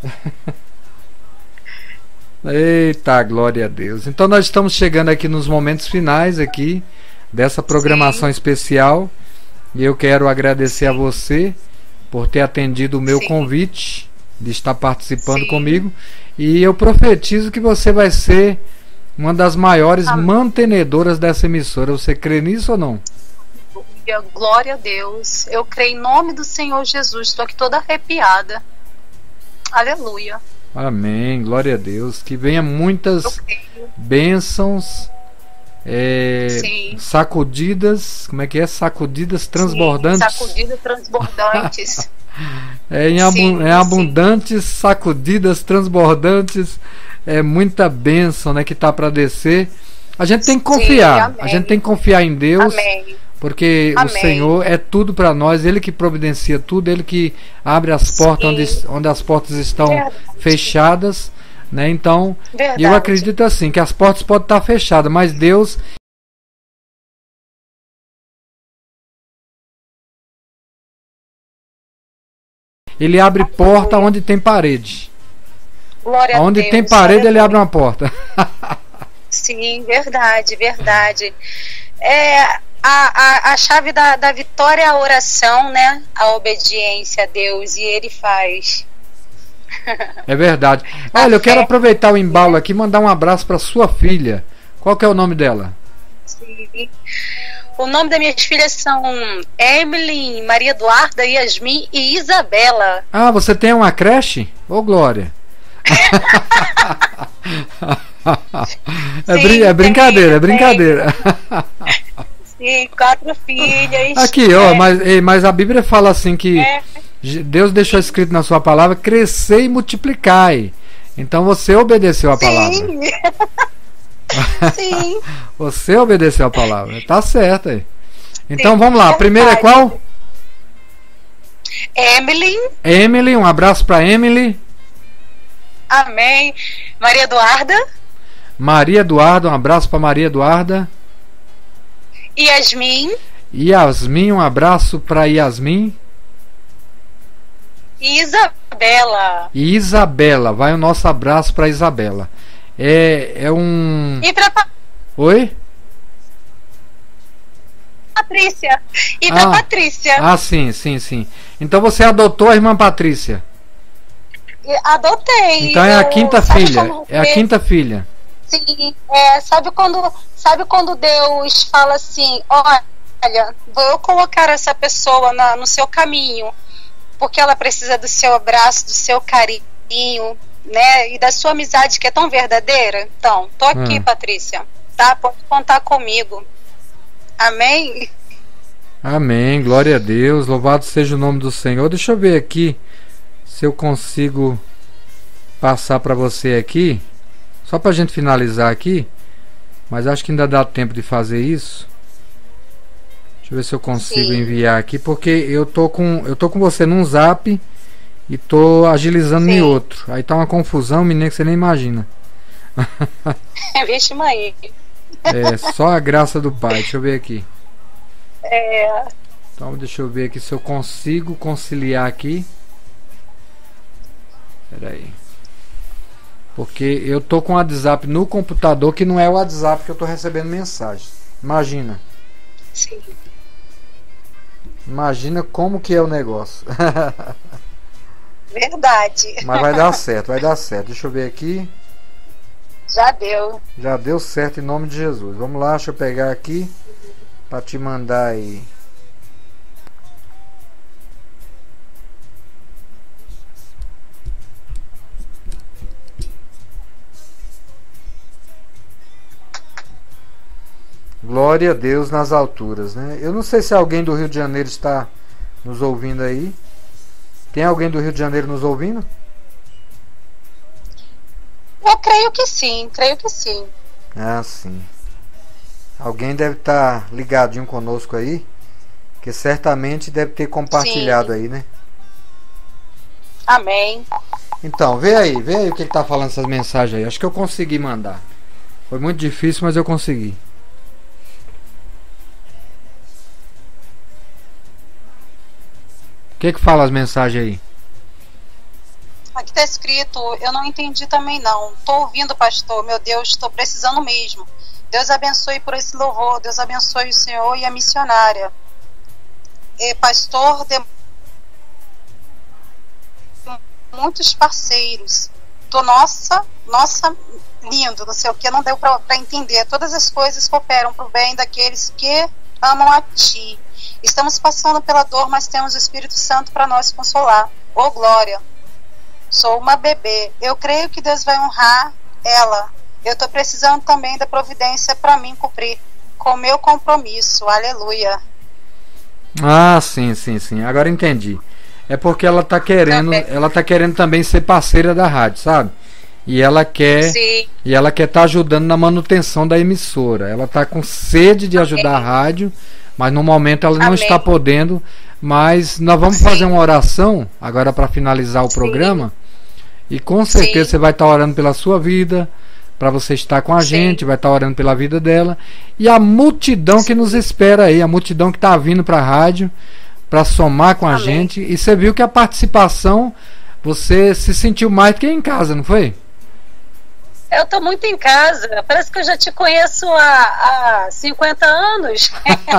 [SPEAKER 2] Viu? Eita, glória a Deus. Então nós estamos chegando aqui nos momentos finais aqui dessa programação especial. E eu quero agradecer a você por ter atendido o meu convite de estar participando comigo, e eu profetizo que você vai ser uma das maiores mantenedoras dessa emissora. Você crê nisso ou não?
[SPEAKER 3] Glória a Deus, eu creio em nome do Senhor Jesus, estou aqui toda arrepiada. Aleluia.
[SPEAKER 2] Amém, glória a Deus, que venha muitas bênçãos, sacudidas, como é que é? Sacudidas transbordantes.
[SPEAKER 3] Sacudidas transbordantes.
[SPEAKER 2] Abundantes, sacudidas transbordantes, muita bênção, né, que tá para descer. A gente tem que confiar, a gente tem que confiar em Deus, porque o Senhor é tudo para nós, Ele que providencia tudo, Ele que abre as portas onde as portas estão fechadas, né? Então, eu acredito assim, que as portas podem estar fechadas, mas Deus, Ele abre porta onde tem parede.
[SPEAKER 3] Glória
[SPEAKER 2] onde
[SPEAKER 3] a Deus,
[SPEAKER 2] tem parede, Ele abre uma porta.
[SPEAKER 3] Sim, verdade, verdade. A chave da vitória é a oração, né? A obediência a Deus, e Ele faz.
[SPEAKER 2] É verdade. Olha, eu quero aproveitar o embalo aqui e mandar um abraço para sua filha. Qual que é o nome dela?
[SPEAKER 3] Sim. O nome das minhas filhas são Emily, Maria Eduarda, Yasmin e Isabela.
[SPEAKER 2] Ah, você tem uma creche? Ô, Glória. É brincadeira, é brincadeira.
[SPEAKER 3] Sim, 4 filhas.
[SPEAKER 2] Aqui, ó, mas a Bíblia fala assim que Deus deixou escrito na sua palavra: crescer e multiplicai. Então você obedeceu a palavra.
[SPEAKER 3] Sim.
[SPEAKER 2] Você obedeceu a palavra. Tá certo aí. Então vamos lá. A primeira é qual? Emily, um abraço para Emily.
[SPEAKER 3] Amém. Maria
[SPEAKER 2] Eduarda, um abraço para Maria Eduarda. Yasmin, um abraço para Yasmin.
[SPEAKER 3] E
[SPEAKER 2] Isabela, vai o nosso abraço para Isabela.
[SPEAKER 3] E para
[SPEAKER 2] Oi?
[SPEAKER 3] Patrícia. E para Patrícia.
[SPEAKER 2] Ah, sim. Então você adotou a irmã Patrícia?
[SPEAKER 3] Adotei.
[SPEAKER 2] Então é a quinta filha. É a quinta filha.
[SPEAKER 3] Sim. Sabe quando Deus fala assim: olha, vou colocar essa pessoa no seu caminho, porque ela precisa do seu abraço, do seu carinho, né? E da sua amizade, que é tão verdadeira. Então, tô aqui, Patrícia. Tá? Pode contar comigo. Amém?
[SPEAKER 2] Amém, glória a Deus. Louvado seja o nome do Senhor. Deixa eu ver aqui se eu consigo passar para você aqui, só para a gente finalizar aqui, mas acho que ainda dá tempo de fazer isso. Deixa eu ver se eu consigo
[SPEAKER 3] Sim.
[SPEAKER 2] enviar aqui, porque eu tô com você num zap e tô agilizando em
[SPEAKER 3] Sim.
[SPEAKER 2] outro. Aí tá uma confusão, menina, que você nem imagina.
[SPEAKER 3] Vixe, mãe.
[SPEAKER 2] É só a graça do Pai. Deixa eu ver aqui.
[SPEAKER 3] É,
[SPEAKER 2] Então deixa eu ver aqui se eu consigo conciliar aqui. Pera aí. Porque eu tô com o WhatsApp no computador, que não é o WhatsApp que eu tô recebendo mensagem. Imagina.
[SPEAKER 3] sim.
[SPEAKER 2] Imagina como que é o negócio.
[SPEAKER 3] Verdade.
[SPEAKER 2] Mas vai dar certo, vai dar certo. Deixa eu ver aqui.
[SPEAKER 3] Já deu.
[SPEAKER 2] Já deu certo em nome de Jesus. Vamos lá, deixa eu pegar aqui para te mandar aí. Glória a Deus nas alturas, né? Eu não sei se alguém do Rio de Janeiro está nos ouvindo aí. Tem alguém do Rio de Janeiro nos ouvindo?
[SPEAKER 3] Eu creio que sim, creio que sim.
[SPEAKER 2] Ah, sim. Alguém deve estar ligadinho conosco aí, que certamente deve ter compartilhado
[SPEAKER 3] Sim.
[SPEAKER 2] aí, né?
[SPEAKER 3] Amém.
[SPEAKER 2] Então, vê aí o que ele tá falando essas mensagens aí. Acho que eu consegui mandar. Foi muito difícil, mas eu consegui. O que fala as mensagens aí?
[SPEAKER 3] Aqui está escrito, eu não entendi também não. Estou ouvindo, pastor, meu Deus, estou precisando mesmo. Deus abençoe por esse louvor, Deus abençoe o senhor e a missionária. Pastor, muitos parceiros. Nossa, lindo, não sei o que, não deu para entender. Todas as coisas cooperam para o bem daqueles que amam a ti. Estamos passando pela dor, mas temos o Espírito Santo para nos consolar. Oh, glória! Sou uma bebê. Eu creio que Deus vai honrar ela. Eu estou precisando também da providência para mim cumprir com o meu compromisso. Aleluia.
[SPEAKER 2] Ah, sim. Agora entendi. É porque ela tá querendo também ser parceira da rádio, sabe? E ela quer
[SPEAKER 3] Sim.
[SPEAKER 2] E ela quer estar ajudando na manutenção da emissora. Ela tá com sede de ajudar a rádio, mas no momento ela não está podendo. Mas nós vamos fazer uma oração agora para finalizar o programa. E com certeza você vai estar orando pela sua vida, para você estar com a gente, vai estar orando pela vida dela. E a multidão que nos espera aí, a multidão que está vindo para a rádio, para somar com a gente. E você viu que a participação, você se sentiu mais do que em casa, não foi?
[SPEAKER 3] Eu tô muito em casa. Parece que eu já te conheço há 50 anos.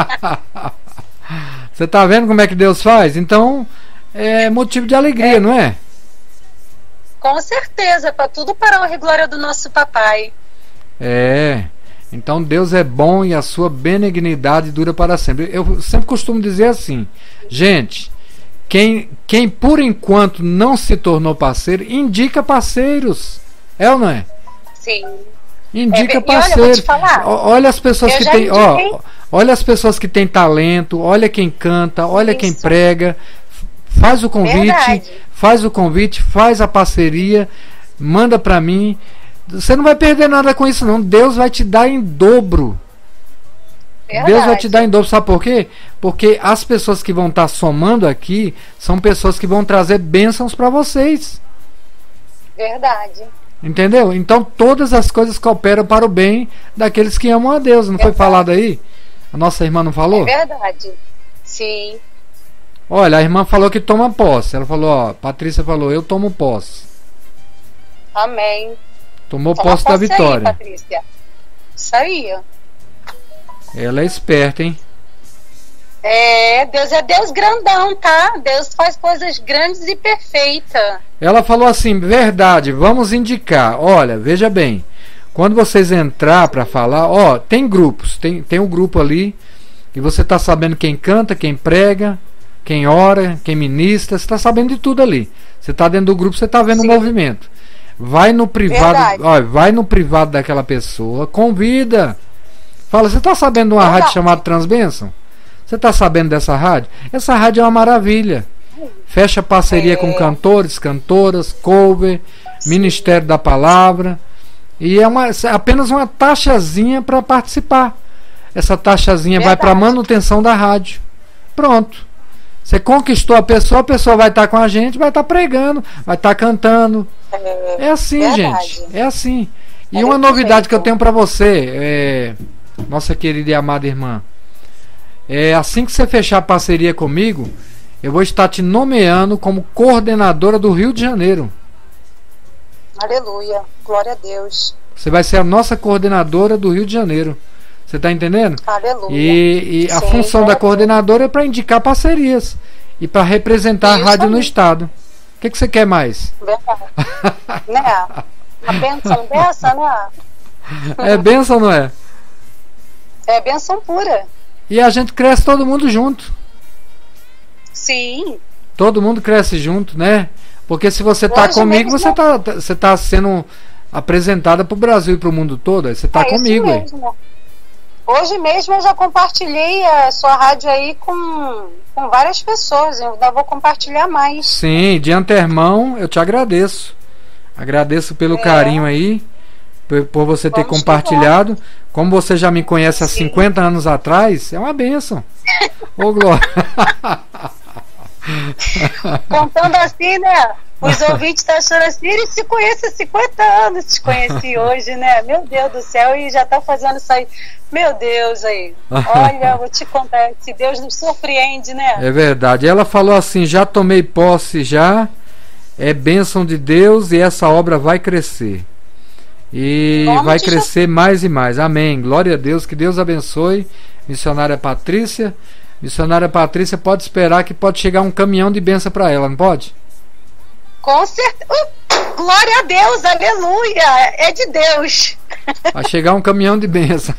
[SPEAKER 2] Você tá vendo como é que Deus faz? Então, é motivo de alegria, não é?
[SPEAKER 3] Com certeza, para tudo para a honra e glória do nosso papai.
[SPEAKER 2] É. Então Deus é bom e a sua benignidade dura para sempre. Eu sempre costumo dizer assim, gente, quem por enquanto não se tornou parceiro, indica parceiros. É ou não é?
[SPEAKER 3] Sim.
[SPEAKER 2] Indica
[SPEAKER 3] E
[SPEAKER 2] parceiro.
[SPEAKER 3] olha, eu vou te falar.
[SPEAKER 2] Olha as pessoas
[SPEAKER 3] Eu
[SPEAKER 2] que
[SPEAKER 3] já
[SPEAKER 2] têm,
[SPEAKER 3] indiquei.
[SPEAKER 2] olha as pessoas que têm talento, olha quem canta, olha quem
[SPEAKER 3] Isso.
[SPEAKER 2] prega. Faz o
[SPEAKER 3] Verdade.
[SPEAKER 2] convite, faz a parceria, manda pra mim. Você não vai perder nada com isso não. Deus vai te dar em dobro.
[SPEAKER 3] Verdade.
[SPEAKER 2] Deus vai te dar em dobro, sabe por quê? Porque as pessoas que vão estar somando aqui são pessoas que vão trazer bênçãos para vocês.
[SPEAKER 3] Verdade.
[SPEAKER 2] Entendeu? Então todas as coisas cooperam para o bem daqueles que amam a Deus. Não foi falado aí? A nossa irmã não falou?
[SPEAKER 3] É verdade. Sim.
[SPEAKER 2] Olha, a irmã falou que toma posse. Ela falou, ó, Patrícia falou, eu tomo posse.
[SPEAKER 3] Amém.
[SPEAKER 2] Tomou
[SPEAKER 3] Toma
[SPEAKER 2] posse da
[SPEAKER 3] posse aí,
[SPEAKER 2] vitória.
[SPEAKER 3] Patrícia. Isso aí.
[SPEAKER 2] Ela é esperta, hein?
[SPEAKER 3] Deus é Deus grandão, tá? Deus faz coisas grandes e perfeitas.
[SPEAKER 2] Ela falou assim, verdade, vamos indicar. Olha, veja bem, quando vocês entrar para falar, ó, tem grupos, tem um grupo ali, e você tá sabendo quem canta, quem prega, quem ora, quem ministra, você tá sabendo de tudo ali. Você tá dentro do grupo, você tá vendo o movimento. Vai no privado, ó, vai no privado daquela pessoa, convida. Fala, você tá sabendo de uma rádio chamada Transbênção? Você tá sabendo dessa rádio? Essa rádio é uma maravilha. Fecha parceria com cantores, cantoras, cover, Ministério da Palavra. E é apenas uma taxazinha para participar. essa taxazinha vai
[SPEAKER 3] Verdade.
[SPEAKER 2] para manutenção da rádio. Pronto. Você conquistou a pessoa vai estar com a gente, vai estar pregando, vai estar cantando. É assim,
[SPEAKER 3] verdade.
[SPEAKER 2] gente. É assim. E
[SPEAKER 3] É
[SPEAKER 2] uma
[SPEAKER 3] desse
[SPEAKER 2] novidade
[SPEAKER 3] jeito.
[SPEAKER 2] que eu tenho para você, nossa querida e amada irmã, assim que você fechar a parceria comigo, eu vou estar te nomeando como coordenadora do Rio de Janeiro.
[SPEAKER 3] Aleluia. Glória a Deus.
[SPEAKER 2] Você vai ser a nossa coordenadora do Rio de Janeiro. Você está entendendo?
[SPEAKER 3] Aleluia.
[SPEAKER 2] E a
[SPEAKER 3] Sim,
[SPEAKER 2] função da
[SPEAKER 3] glória a
[SPEAKER 2] coordenadora é para indicar parcerias e para representar a
[SPEAKER 3] Isso
[SPEAKER 2] rádio no
[SPEAKER 3] aí.
[SPEAKER 2] estado. O que você quer mais?
[SPEAKER 3] Verdade. Né? A bênção dessa, né?
[SPEAKER 2] É bênção, não é?
[SPEAKER 3] É bênção pura.
[SPEAKER 2] E a gente cresce todo mundo junto.
[SPEAKER 3] Sim.
[SPEAKER 2] Todo mundo cresce junto, né? Porque se você tá
[SPEAKER 3] Hoje
[SPEAKER 2] comigo,
[SPEAKER 3] mesmo-
[SPEAKER 2] você tá sendo apresentada pro Brasil e pro mundo todo. Aí você tá
[SPEAKER 3] É isso
[SPEAKER 2] comigo aí.
[SPEAKER 3] mesmo. Hoje mesmo eu já compartilhei a sua rádio aí com várias pessoas. Eu ainda vou compartilhar mais.
[SPEAKER 2] Sim, de antemão eu te agradeço. Agradeço pelo carinho aí, por você ter
[SPEAKER 3] Vamos
[SPEAKER 2] compartilhado. Como você já me conhece há
[SPEAKER 3] Sim.
[SPEAKER 2] 50 anos atrás, é uma bênção. Ô, Glória.
[SPEAKER 3] Contando assim, né? Os ouvintes estão achando assim, ele se conhece há 50 anos, te conheci hoje, né? Meu Deus do céu, e já tá fazendo isso aí. Meu Deus aí. Olha, vou te contar, se Deus nos surpreende, né?
[SPEAKER 2] É verdade. Ela falou assim: já tomei posse, já. É bênção de Deus e essa obra vai crescer. E
[SPEAKER 3] Em nome
[SPEAKER 2] vai
[SPEAKER 3] de
[SPEAKER 2] crescer mais e mais. Amém. Glória a Deus. Que Deus abençoe. Missionária Patrícia. Missionária Patrícia pode esperar que pode chegar um caminhão de bênção para ela, não pode?
[SPEAKER 3] Com certeza. Glória a Deus, aleluia. É de Deus.
[SPEAKER 2] Vai chegar um caminhão de bênção.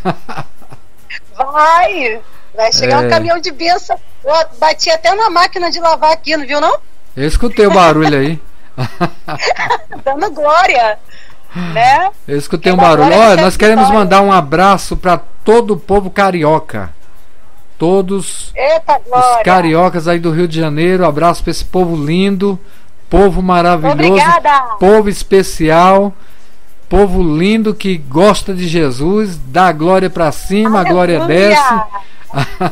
[SPEAKER 3] Vai chegar um caminhão de bênção. Eu bati até na máquina de lavar aqui, não viu não?
[SPEAKER 2] Eu escutei o barulho aí.
[SPEAKER 3] Dando glória, né?
[SPEAKER 2] Eu escutei um
[SPEAKER 3] Uma
[SPEAKER 2] barulho.
[SPEAKER 3] glória
[SPEAKER 2] Olha,
[SPEAKER 3] que
[SPEAKER 2] nós
[SPEAKER 3] serve
[SPEAKER 2] queremos
[SPEAKER 3] glória.
[SPEAKER 2] mandar um abraço para todo o povo carioca. Todos
[SPEAKER 3] Eita
[SPEAKER 2] os
[SPEAKER 3] glória.
[SPEAKER 2] cariocas aí do Rio de Janeiro. Abraço para esse povo lindo, povo maravilhoso,
[SPEAKER 3] Obrigada.
[SPEAKER 2] povo especial, povo lindo que gosta de Jesus. Dá a glória para cima, a glória
[SPEAKER 3] Aleluia.
[SPEAKER 2] desce.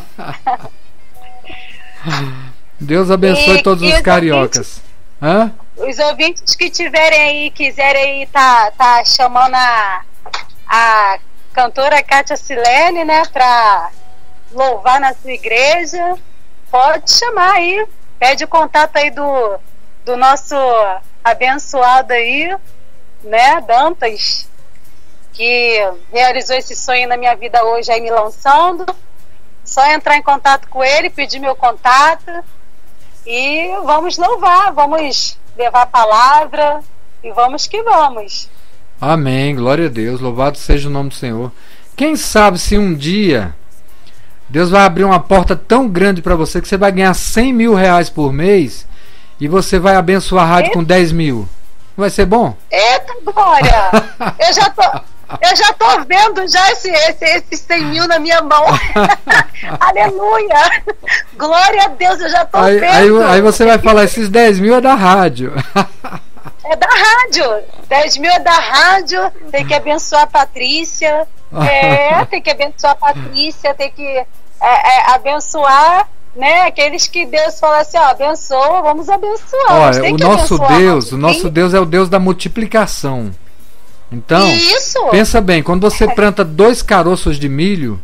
[SPEAKER 2] Deus abençoe
[SPEAKER 3] E
[SPEAKER 2] todos
[SPEAKER 3] que
[SPEAKER 2] os
[SPEAKER 3] os
[SPEAKER 2] cariocas. Hã?
[SPEAKER 3] Os ouvintes que tiverem aí, quiserem aí, tá chamando a cantora Kátia Silene, né, pra louvar na sua igreja, pode chamar aí. Pede o contato aí do nosso abençoado aí, né, Dantas, que realizou esse sonho na minha vida hoje aí me lançando. Só entrar em contato com ele, pedir meu contato e vamos louvar, vamos levar a palavra e vamos que vamos.
[SPEAKER 2] Amém, glória a Deus, louvado seja o nome do Senhor. Quem sabe se um dia Deus vai abrir uma porta tão grande para você que você vai ganhar 100 mil reais por mês e você vai abençoar a rádio com 10 mil. Não vai ser bom?
[SPEAKER 3] Eita, Glória! Eu já tô vendo já esses 100 mil na minha mão. Aleluia! Glória a Deus, eu já tô vendo.
[SPEAKER 2] Aí você vai falar, esses 10 mil é da rádio.
[SPEAKER 3] É da rádio. 10 mil é da rádio. Tem que abençoar a Patrícia. Tem que abençoar a Patrícia. Tem que abençoar, né? Aqueles que Deus fala assim, ó, abençoa, vamos abençoar.
[SPEAKER 2] Olha,
[SPEAKER 3] tem
[SPEAKER 2] o
[SPEAKER 3] que
[SPEAKER 2] nosso
[SPEAKER 3] abençoar,
[SPEAKER 2] Deus,
[SPEAKER 3] não
[SPEAKER 2] o nosso
[SPEAKER 3] tem?
[SPEAKER 2] Deus é o Deus da multiplicação. Então,
[SPEAKER 3] Isso.
[SPEAKER 2] pensa bem, quando você planta 2 caroços de milho,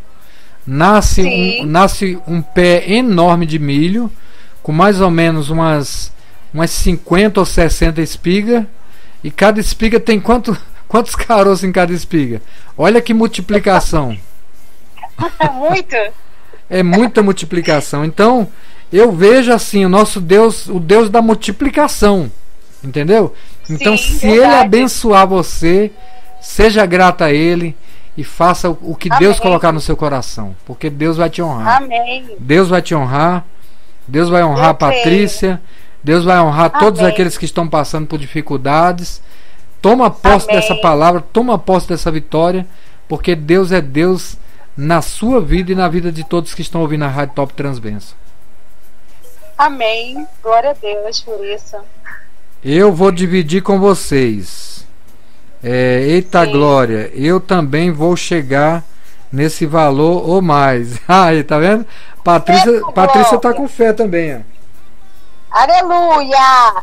[SPEAKER 2] nasce um pé enorme de milho, com mais ou menos umas 50 ou 60 espigas, e cada espiga tem quantos caroços em cada espiga? Olha que multiplicação.
[SPEAKER 3] Muito.
[SPEAKER 2] É muita multiplicação. Então, eu vejo assim, o nosso Deus, o Deus da multiplicação. Entendeu? Então,
[SPEAKER 3] Sim,
[SPEAKER 2] se
[SPEAKER 3] verdade.
[SPEAKER 2] Ele abençoar você, seja grata a Ele e faça o que Deus colocar no seu coração. Porque Deus vai te honrar.
[SPEAKER 3] Amém.
[SPEAKER 2] Deus vai te honrar. Deus vai honrar a Patrícia. Deus vai honrar todos aqueles que estão passando por dificuldades. Toma posse dessa palavra, toma posse dessa vitória, porque Deus é Deus na sua vida e na vida de todos que estão ouvindo a Rádio Top Transbênção.
[SPEAKER 3] Amém. Glória a Deus por isso.
[SPEAKER 2] Eu vou dividir com vocês. Eita
[SPEAKER 3] Sim.
[SPEAKER 2] glória, eu também vou chegar nesse valor ou mais. Aí, tá vendo? Patrícia tá com fé também, ó.
[SPEAKER 3] Aleluia!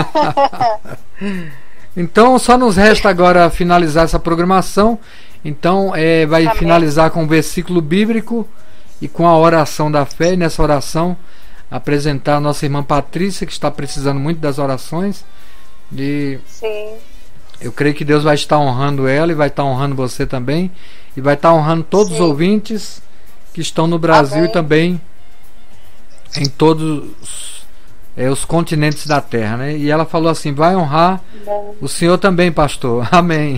[SPEAKER 2] Então só nos resta agora finalizar essa programação. Então vai
[SPEAKER 3] Amém.
[SPEAKER 2] finalizar com o versículo bíblico e com a oração da fé. E nessa oração apresentar a nossa irmã Patrícia, que está precisando muito das orações. E
[SPEAKER 3] Sim.
[SPEAKER 2] eu creio que Deus vai estar honrando ela e vai estar honrando você também. E vai estar honrando todos os ouvintes que estão no Brasil.
[SPEAKER 3] Amém.
[SPEAKER 2] E também em todos os continentes da terra, né? E ela falou assim: vai honrar o Senhor também, pastor. Amém.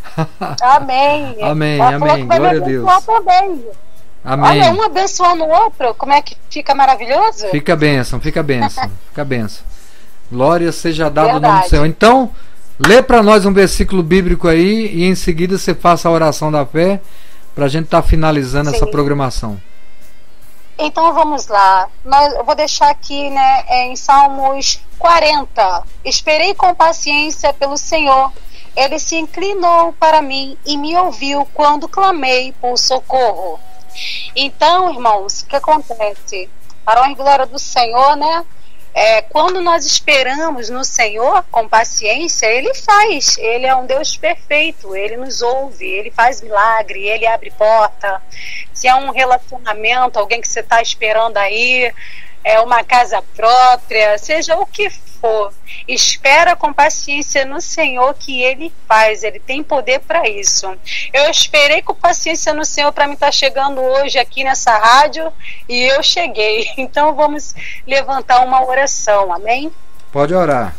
[SPEAKER 3] Amém.
[SPEAKER 2] Amém,
[SPEAKER 3] Ela falou
[SPEAKER 2] amém.
[SPEAKER 3] que vai
[SPEAKER 2] Glória a
[SPEAKER 3] me
[SPEAKER 2] Deus.
[SPEAKER 3] abençoar também.
[SPEAKER 2] Amém.
[SPEAKER 3] Olha, um abençoando o outro, como é que fica maravilhoso?
[SPEAKER 2] Fica a bênção, fica a bênção, fica a bênção. Glória seja dada ao nome do
[SPEAKER 3] Verdade.
[SPEAKER 2] Senhor. Então, lê para nós um versículo bíblico aí e em seguida você faça a oração da fé para a gente estar finalizando essa programação.
[SPEAKER 3] Então vamos lá. Eu vou deixar aqui, né, em Salmos 40. Esperei com paciência pelo Senhor. Ele se inclinou para mim e me ouviu quando clamei por socorro. Então, irmãos, o que acontece? Para a honra e glória do Senhor, né? Quando nós esperamos no Senhor com paciência, Ele faz. Ele é um Deus perfeito, Ele nos ouve, Ele faz milagre, Ele abre porta. Se é um relacionamento, alguém que você está esperando aí, uma casa própria, seja o que for, espera com paciência no Senhor, que Ele faz, Ele tem poder para isso. Eu esperei com paciência no Senhor para me estar chegando hoje aqui nessa rádio e eu cheguei. Então vamos levantar uma oração, amém?
[SPEAKER 2] Pode orar.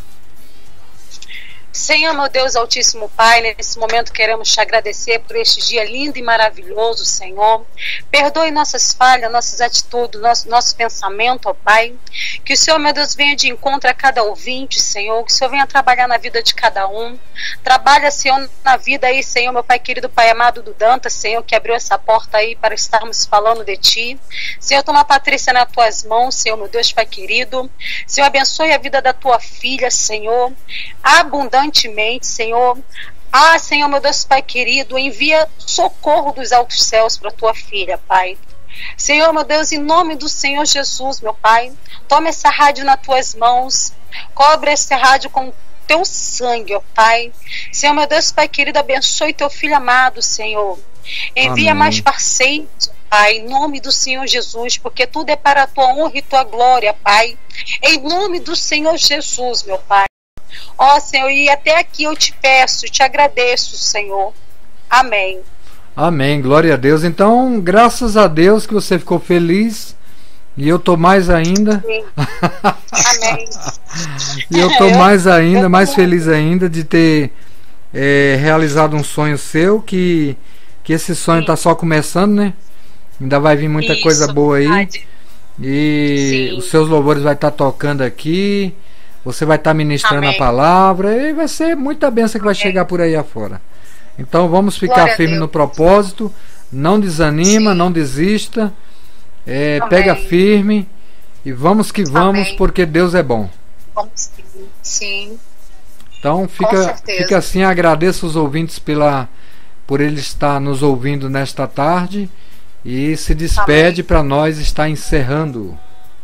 [SPEAKER 3] Senhor, meu Deus Altíssimo Pai, nesse momento queremos te agradecer por este dia lindo e maravilhoso, Senhor. Perdoe nossas falhas, nossas atitudes, nosso pensamento, ó Pai. Que o Senhor, meu Deus, venha de encontro a cada ouvinte, Senhor. Que o Senhor venha trabalhar na vida de cada um. Trabalha, Senhor, na vida aí, Senhor, meu Pai querido, Pai amado do Dantas, Senhor, que abriu essa porta aí para estarmos falando de Ti. Senhor, toma a Patrícia nas Tuas mãos, Senhor, meu Deus, Pai querido. Senhor, abençoe a vida da Tua filha, Senhor, abundantemente, Senhor. Senhor, meu Deus, Pai querido, envia socorro dos altos céus para Tua filha, Pai. Senhor, meu Deus, em nome do Senhor Jesus, meu Pai, toma essa rádio nas Tuas mãos, cobre essa rádio com Teu sangue, ó Pai. Senhor, meu Deus, Pai querido, abençoe Teu filho amado, Senhor. Envia
[SPEAKER 2] Amém.
[SPEAKER 3] mais parceiros, Pai, em nome do Senhor Jesus, porque tudo é para a Tua honra e Tua glória, Pai. Em nome do Senhor Jesus, meu Pai. Ó Senhor, e até aqui eu te peço, te agradeço, Senhor. Amém.
[SPEAKER 2] Amém, glória a Deus. Então, graças a Deus que você ficou feliz. E eu tô mais ainda.
[SPEAKER 3] Sim. Amém.
[SPEAKER 2] E eu tô mais feliz ainda de ter realizado um sonho seu, que esse sonho tá só começando, né? Ainda vai vir muita coisa boa aí.
[SPEAKER 3] Verdade.
[SPEAKER 2] E
[SPEAKER 3] Sim.
[SPEAKER 2] os seus louvores vai estar tocando aqui. Você vai estar ministrando
[SPEAKER 3] Amém.
[SPEAKER 2] a palavra. E vai ser muita bênção que vai chegar por aí afora. Então vamos ficar
[SPEAKER 3] Glória a
[SPEAKER 2] firme
[SPEAKER 3] Deus.
[SPEAKER 2] no propósito. Não desanima,
[SPEAKER 3] Sim.
[SPEAKER 2] não desista.
[SPEAKER 3] Amém.
[SPEAKER 2] Pega firme. E vamos que vamos,
[SPEAKER 3] Amém.
[SPEAKER 2] porque Deus é bom.
[SPEAKER 3] Vamos sim. Sim.
[SPEAKER 2] Então
[SPEAKER 3] certeza.
[SPEAKER 2] fica assim. Agradeço os ouvintes por ele estar nos ouvindo nesta tarde. E se despede para nós estar encerrando.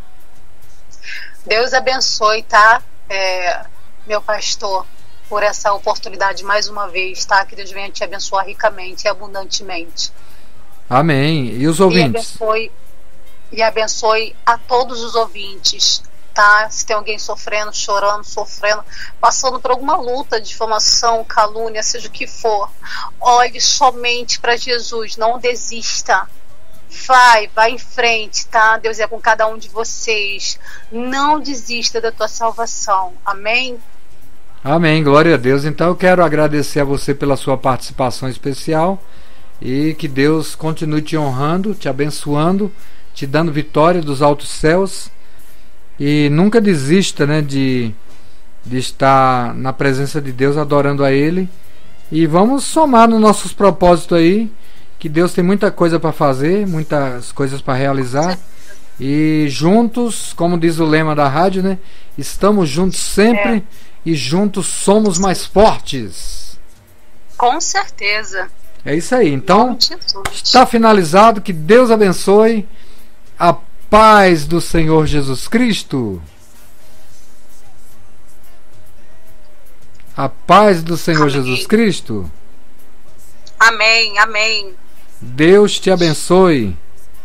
[SPEAKER 3] Deus abençoe, tá? Meu pastor, por essa oportunidade mais uma vez, tá? Que Deus venha te abençoar ricamente e abundantemente.
[SPEAKER 2] Amém. E os ouvintes?
[SPEAKER 3] E abençoe a todos os ouvintes, tá? Se tem alguém sofrendo, chorando, sofrendo, passando por alguma luta, difamação, calúnia, seja o que for, olhe somente para Jesus, não desista. Vai em frente, tá? Deus é com cada um de vocês. Não desista da tua salvação. Amém?
[SPEAKER 2] Amém, glória a Deus. Então eu quero agradecer a você pela sua participação especial e que Deus continue te honrando, te abençoando, te dando vitória dos altos céus. E nunca desista, né, de estar na presença de Deus, adorando a Ele. E vamos somar nos nossos propósitos aí, que Deus tem muita coisa para fazer, muitas coisas para realizar. E juntos, como diz o lema da rádio, né? Estamos juntos sempre e juntos somos mais fortes.
[SPEAKER 3] Com certeza.
[SPEAKER 2] É isso aí. Então,
[SPEAKER 3] Jesus.
[SPEAKER 2] está finalizado. Que Deus abençoe. A paz do Senhor Jesus Cristo. A paz do Senhor
[SPEAKER 3] Amém.
[SPEAKER 2] Jesus Cristo.
[SPEAKER 3] Amém, amém,
[SPEAKER 2] Deus te abençoe.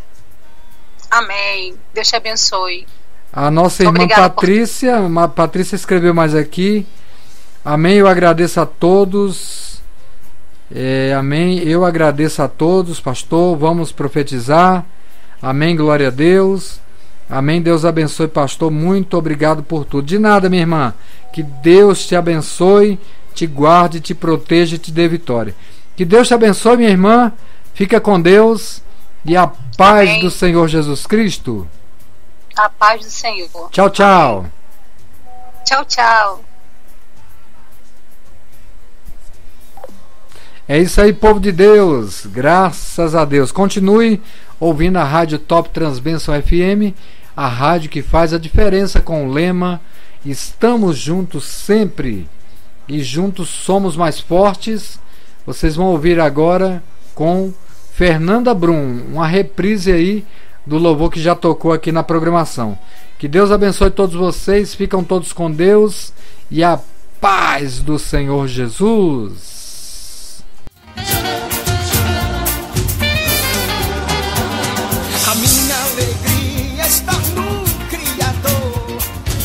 [SPEAKER 3] amém. Deus te abençoe.
[SPEAKER 2] A nossa irmã
[SPEAKER 3] Obrigada
[SPEAKER 2] Patrícia escreveu mais aqui. Amém, eu agradeço a todos. Amém, eu agradeço a todos, pastor. Vamos profetizar. Amém, glória a Deus. Amém, Deus abençoe, pastor. Muito obrigado por tudo. De nada, minha irmã. Que Deus te abençoe, te guarde, te proteja e te dê vitória. Que Deus te abençoe, minha irmã. Fica com Deus. E a paz
[SPEAKER 3] Amém.
[SPEAKER 2] do Senhor Jesus Cristo.
[SPEAKER 3] A paz do Senhor.
[SPEAKER 2] Tchau, tchau.
[SPEAKER 3] Tchau, tchau.
[SPEAKER 2] É isso aí, povo de Deus. Graças a Deus. Continue ouvindo a Rádio Top Transbênção FM, a rádio que faz a diferença, com o lema Estamos juntos sempre e juntos somos mais fortes. Vocês vão ouvir agora com Fernanda Brum, uma reprise aí do louvor que já tocou aqui na programação. Que Deus abençoe todos vocês, ficam todos com Deus e a paz do Senhor Jesus.
[SPEAKER 1] A minha alegria está no Criador.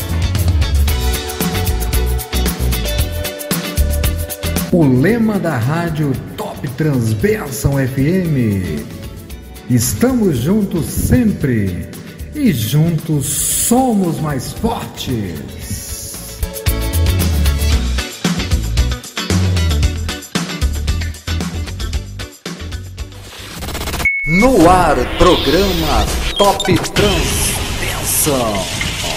[SPEAKER 2] O lema da rádio Top Transbênção FM. Estamos juntos sempre e juntos somos mais fortes. No ar, programa Top Transbênção.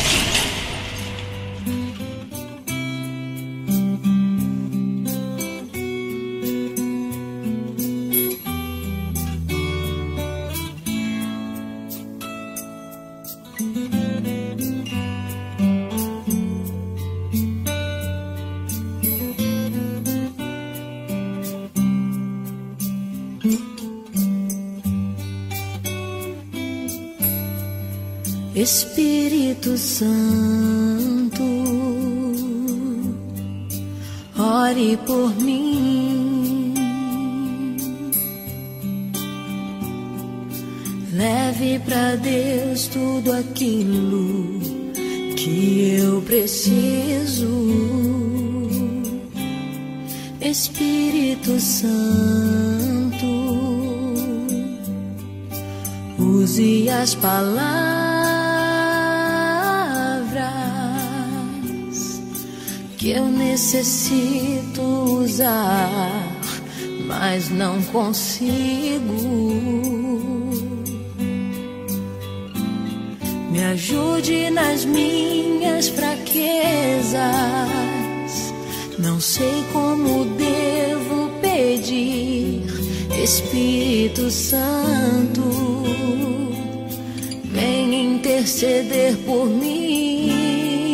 [SPEAKER 5] Espírito Santo, ore por mim, leve pra Deus tudo aquilo que eu preciso. Espírito Santo, use as palavras que eu necessito usar, mas não consigo. Me ajude nas minhas fraquezas, não sei como devo pedir. Espírito Santo, vem interceder por mim.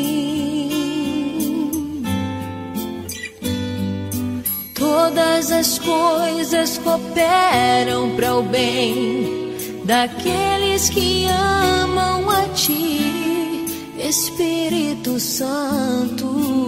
[SPEAKER 5] Todas as coisas cooperam para o bem daqueles que amam a Ti. Espírito Santo,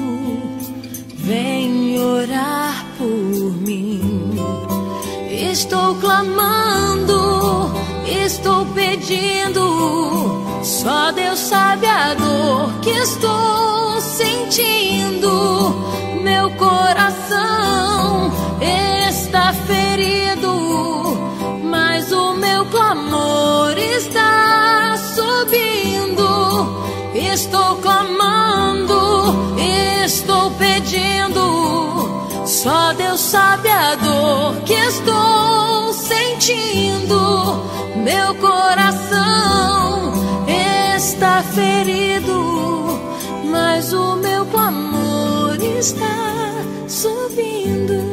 [SPEAKER 5] vem orar por mim. Estou clamando, estou pedindo, só Deus sabe a dor que estou sentindo. Meu coração está ferido, mas o meu clamor está subindo. Estou clamando, estou pedindo, só Deus sabe a dor que estou sentindo. Meu coração está ferido, mas o meu clamor está subindo.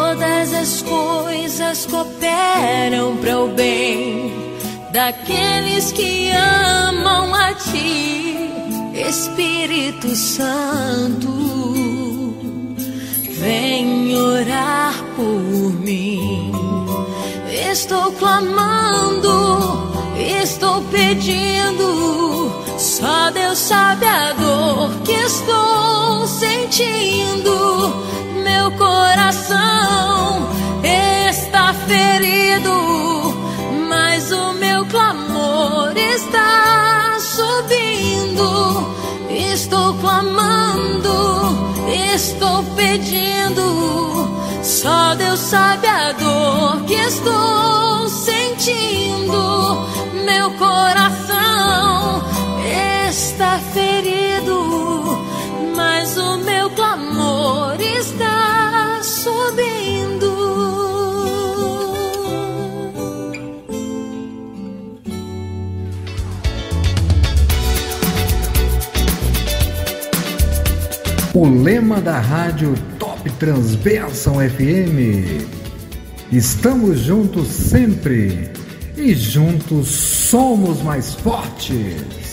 [SPEAKER 5] Todas as coisas cooperam para o bem daqueles que amam a Ti, Espírito Santo. Vem orar por mim. Estou clamando, estou pedindo. Só Deus sabe a dor que estou sentindo. Meu coração está ferido, mas o meu clamor está subindo. Estou clamando, estou pedindo. Só Deus sabe a dor que estou sentindo. Meu coração está ferido, mas o meu clamor está subindo.
[SPEAKER 2] O lema da rádio Top Transbênção FM: estamos juntos sempre e juntos somos mais fortes.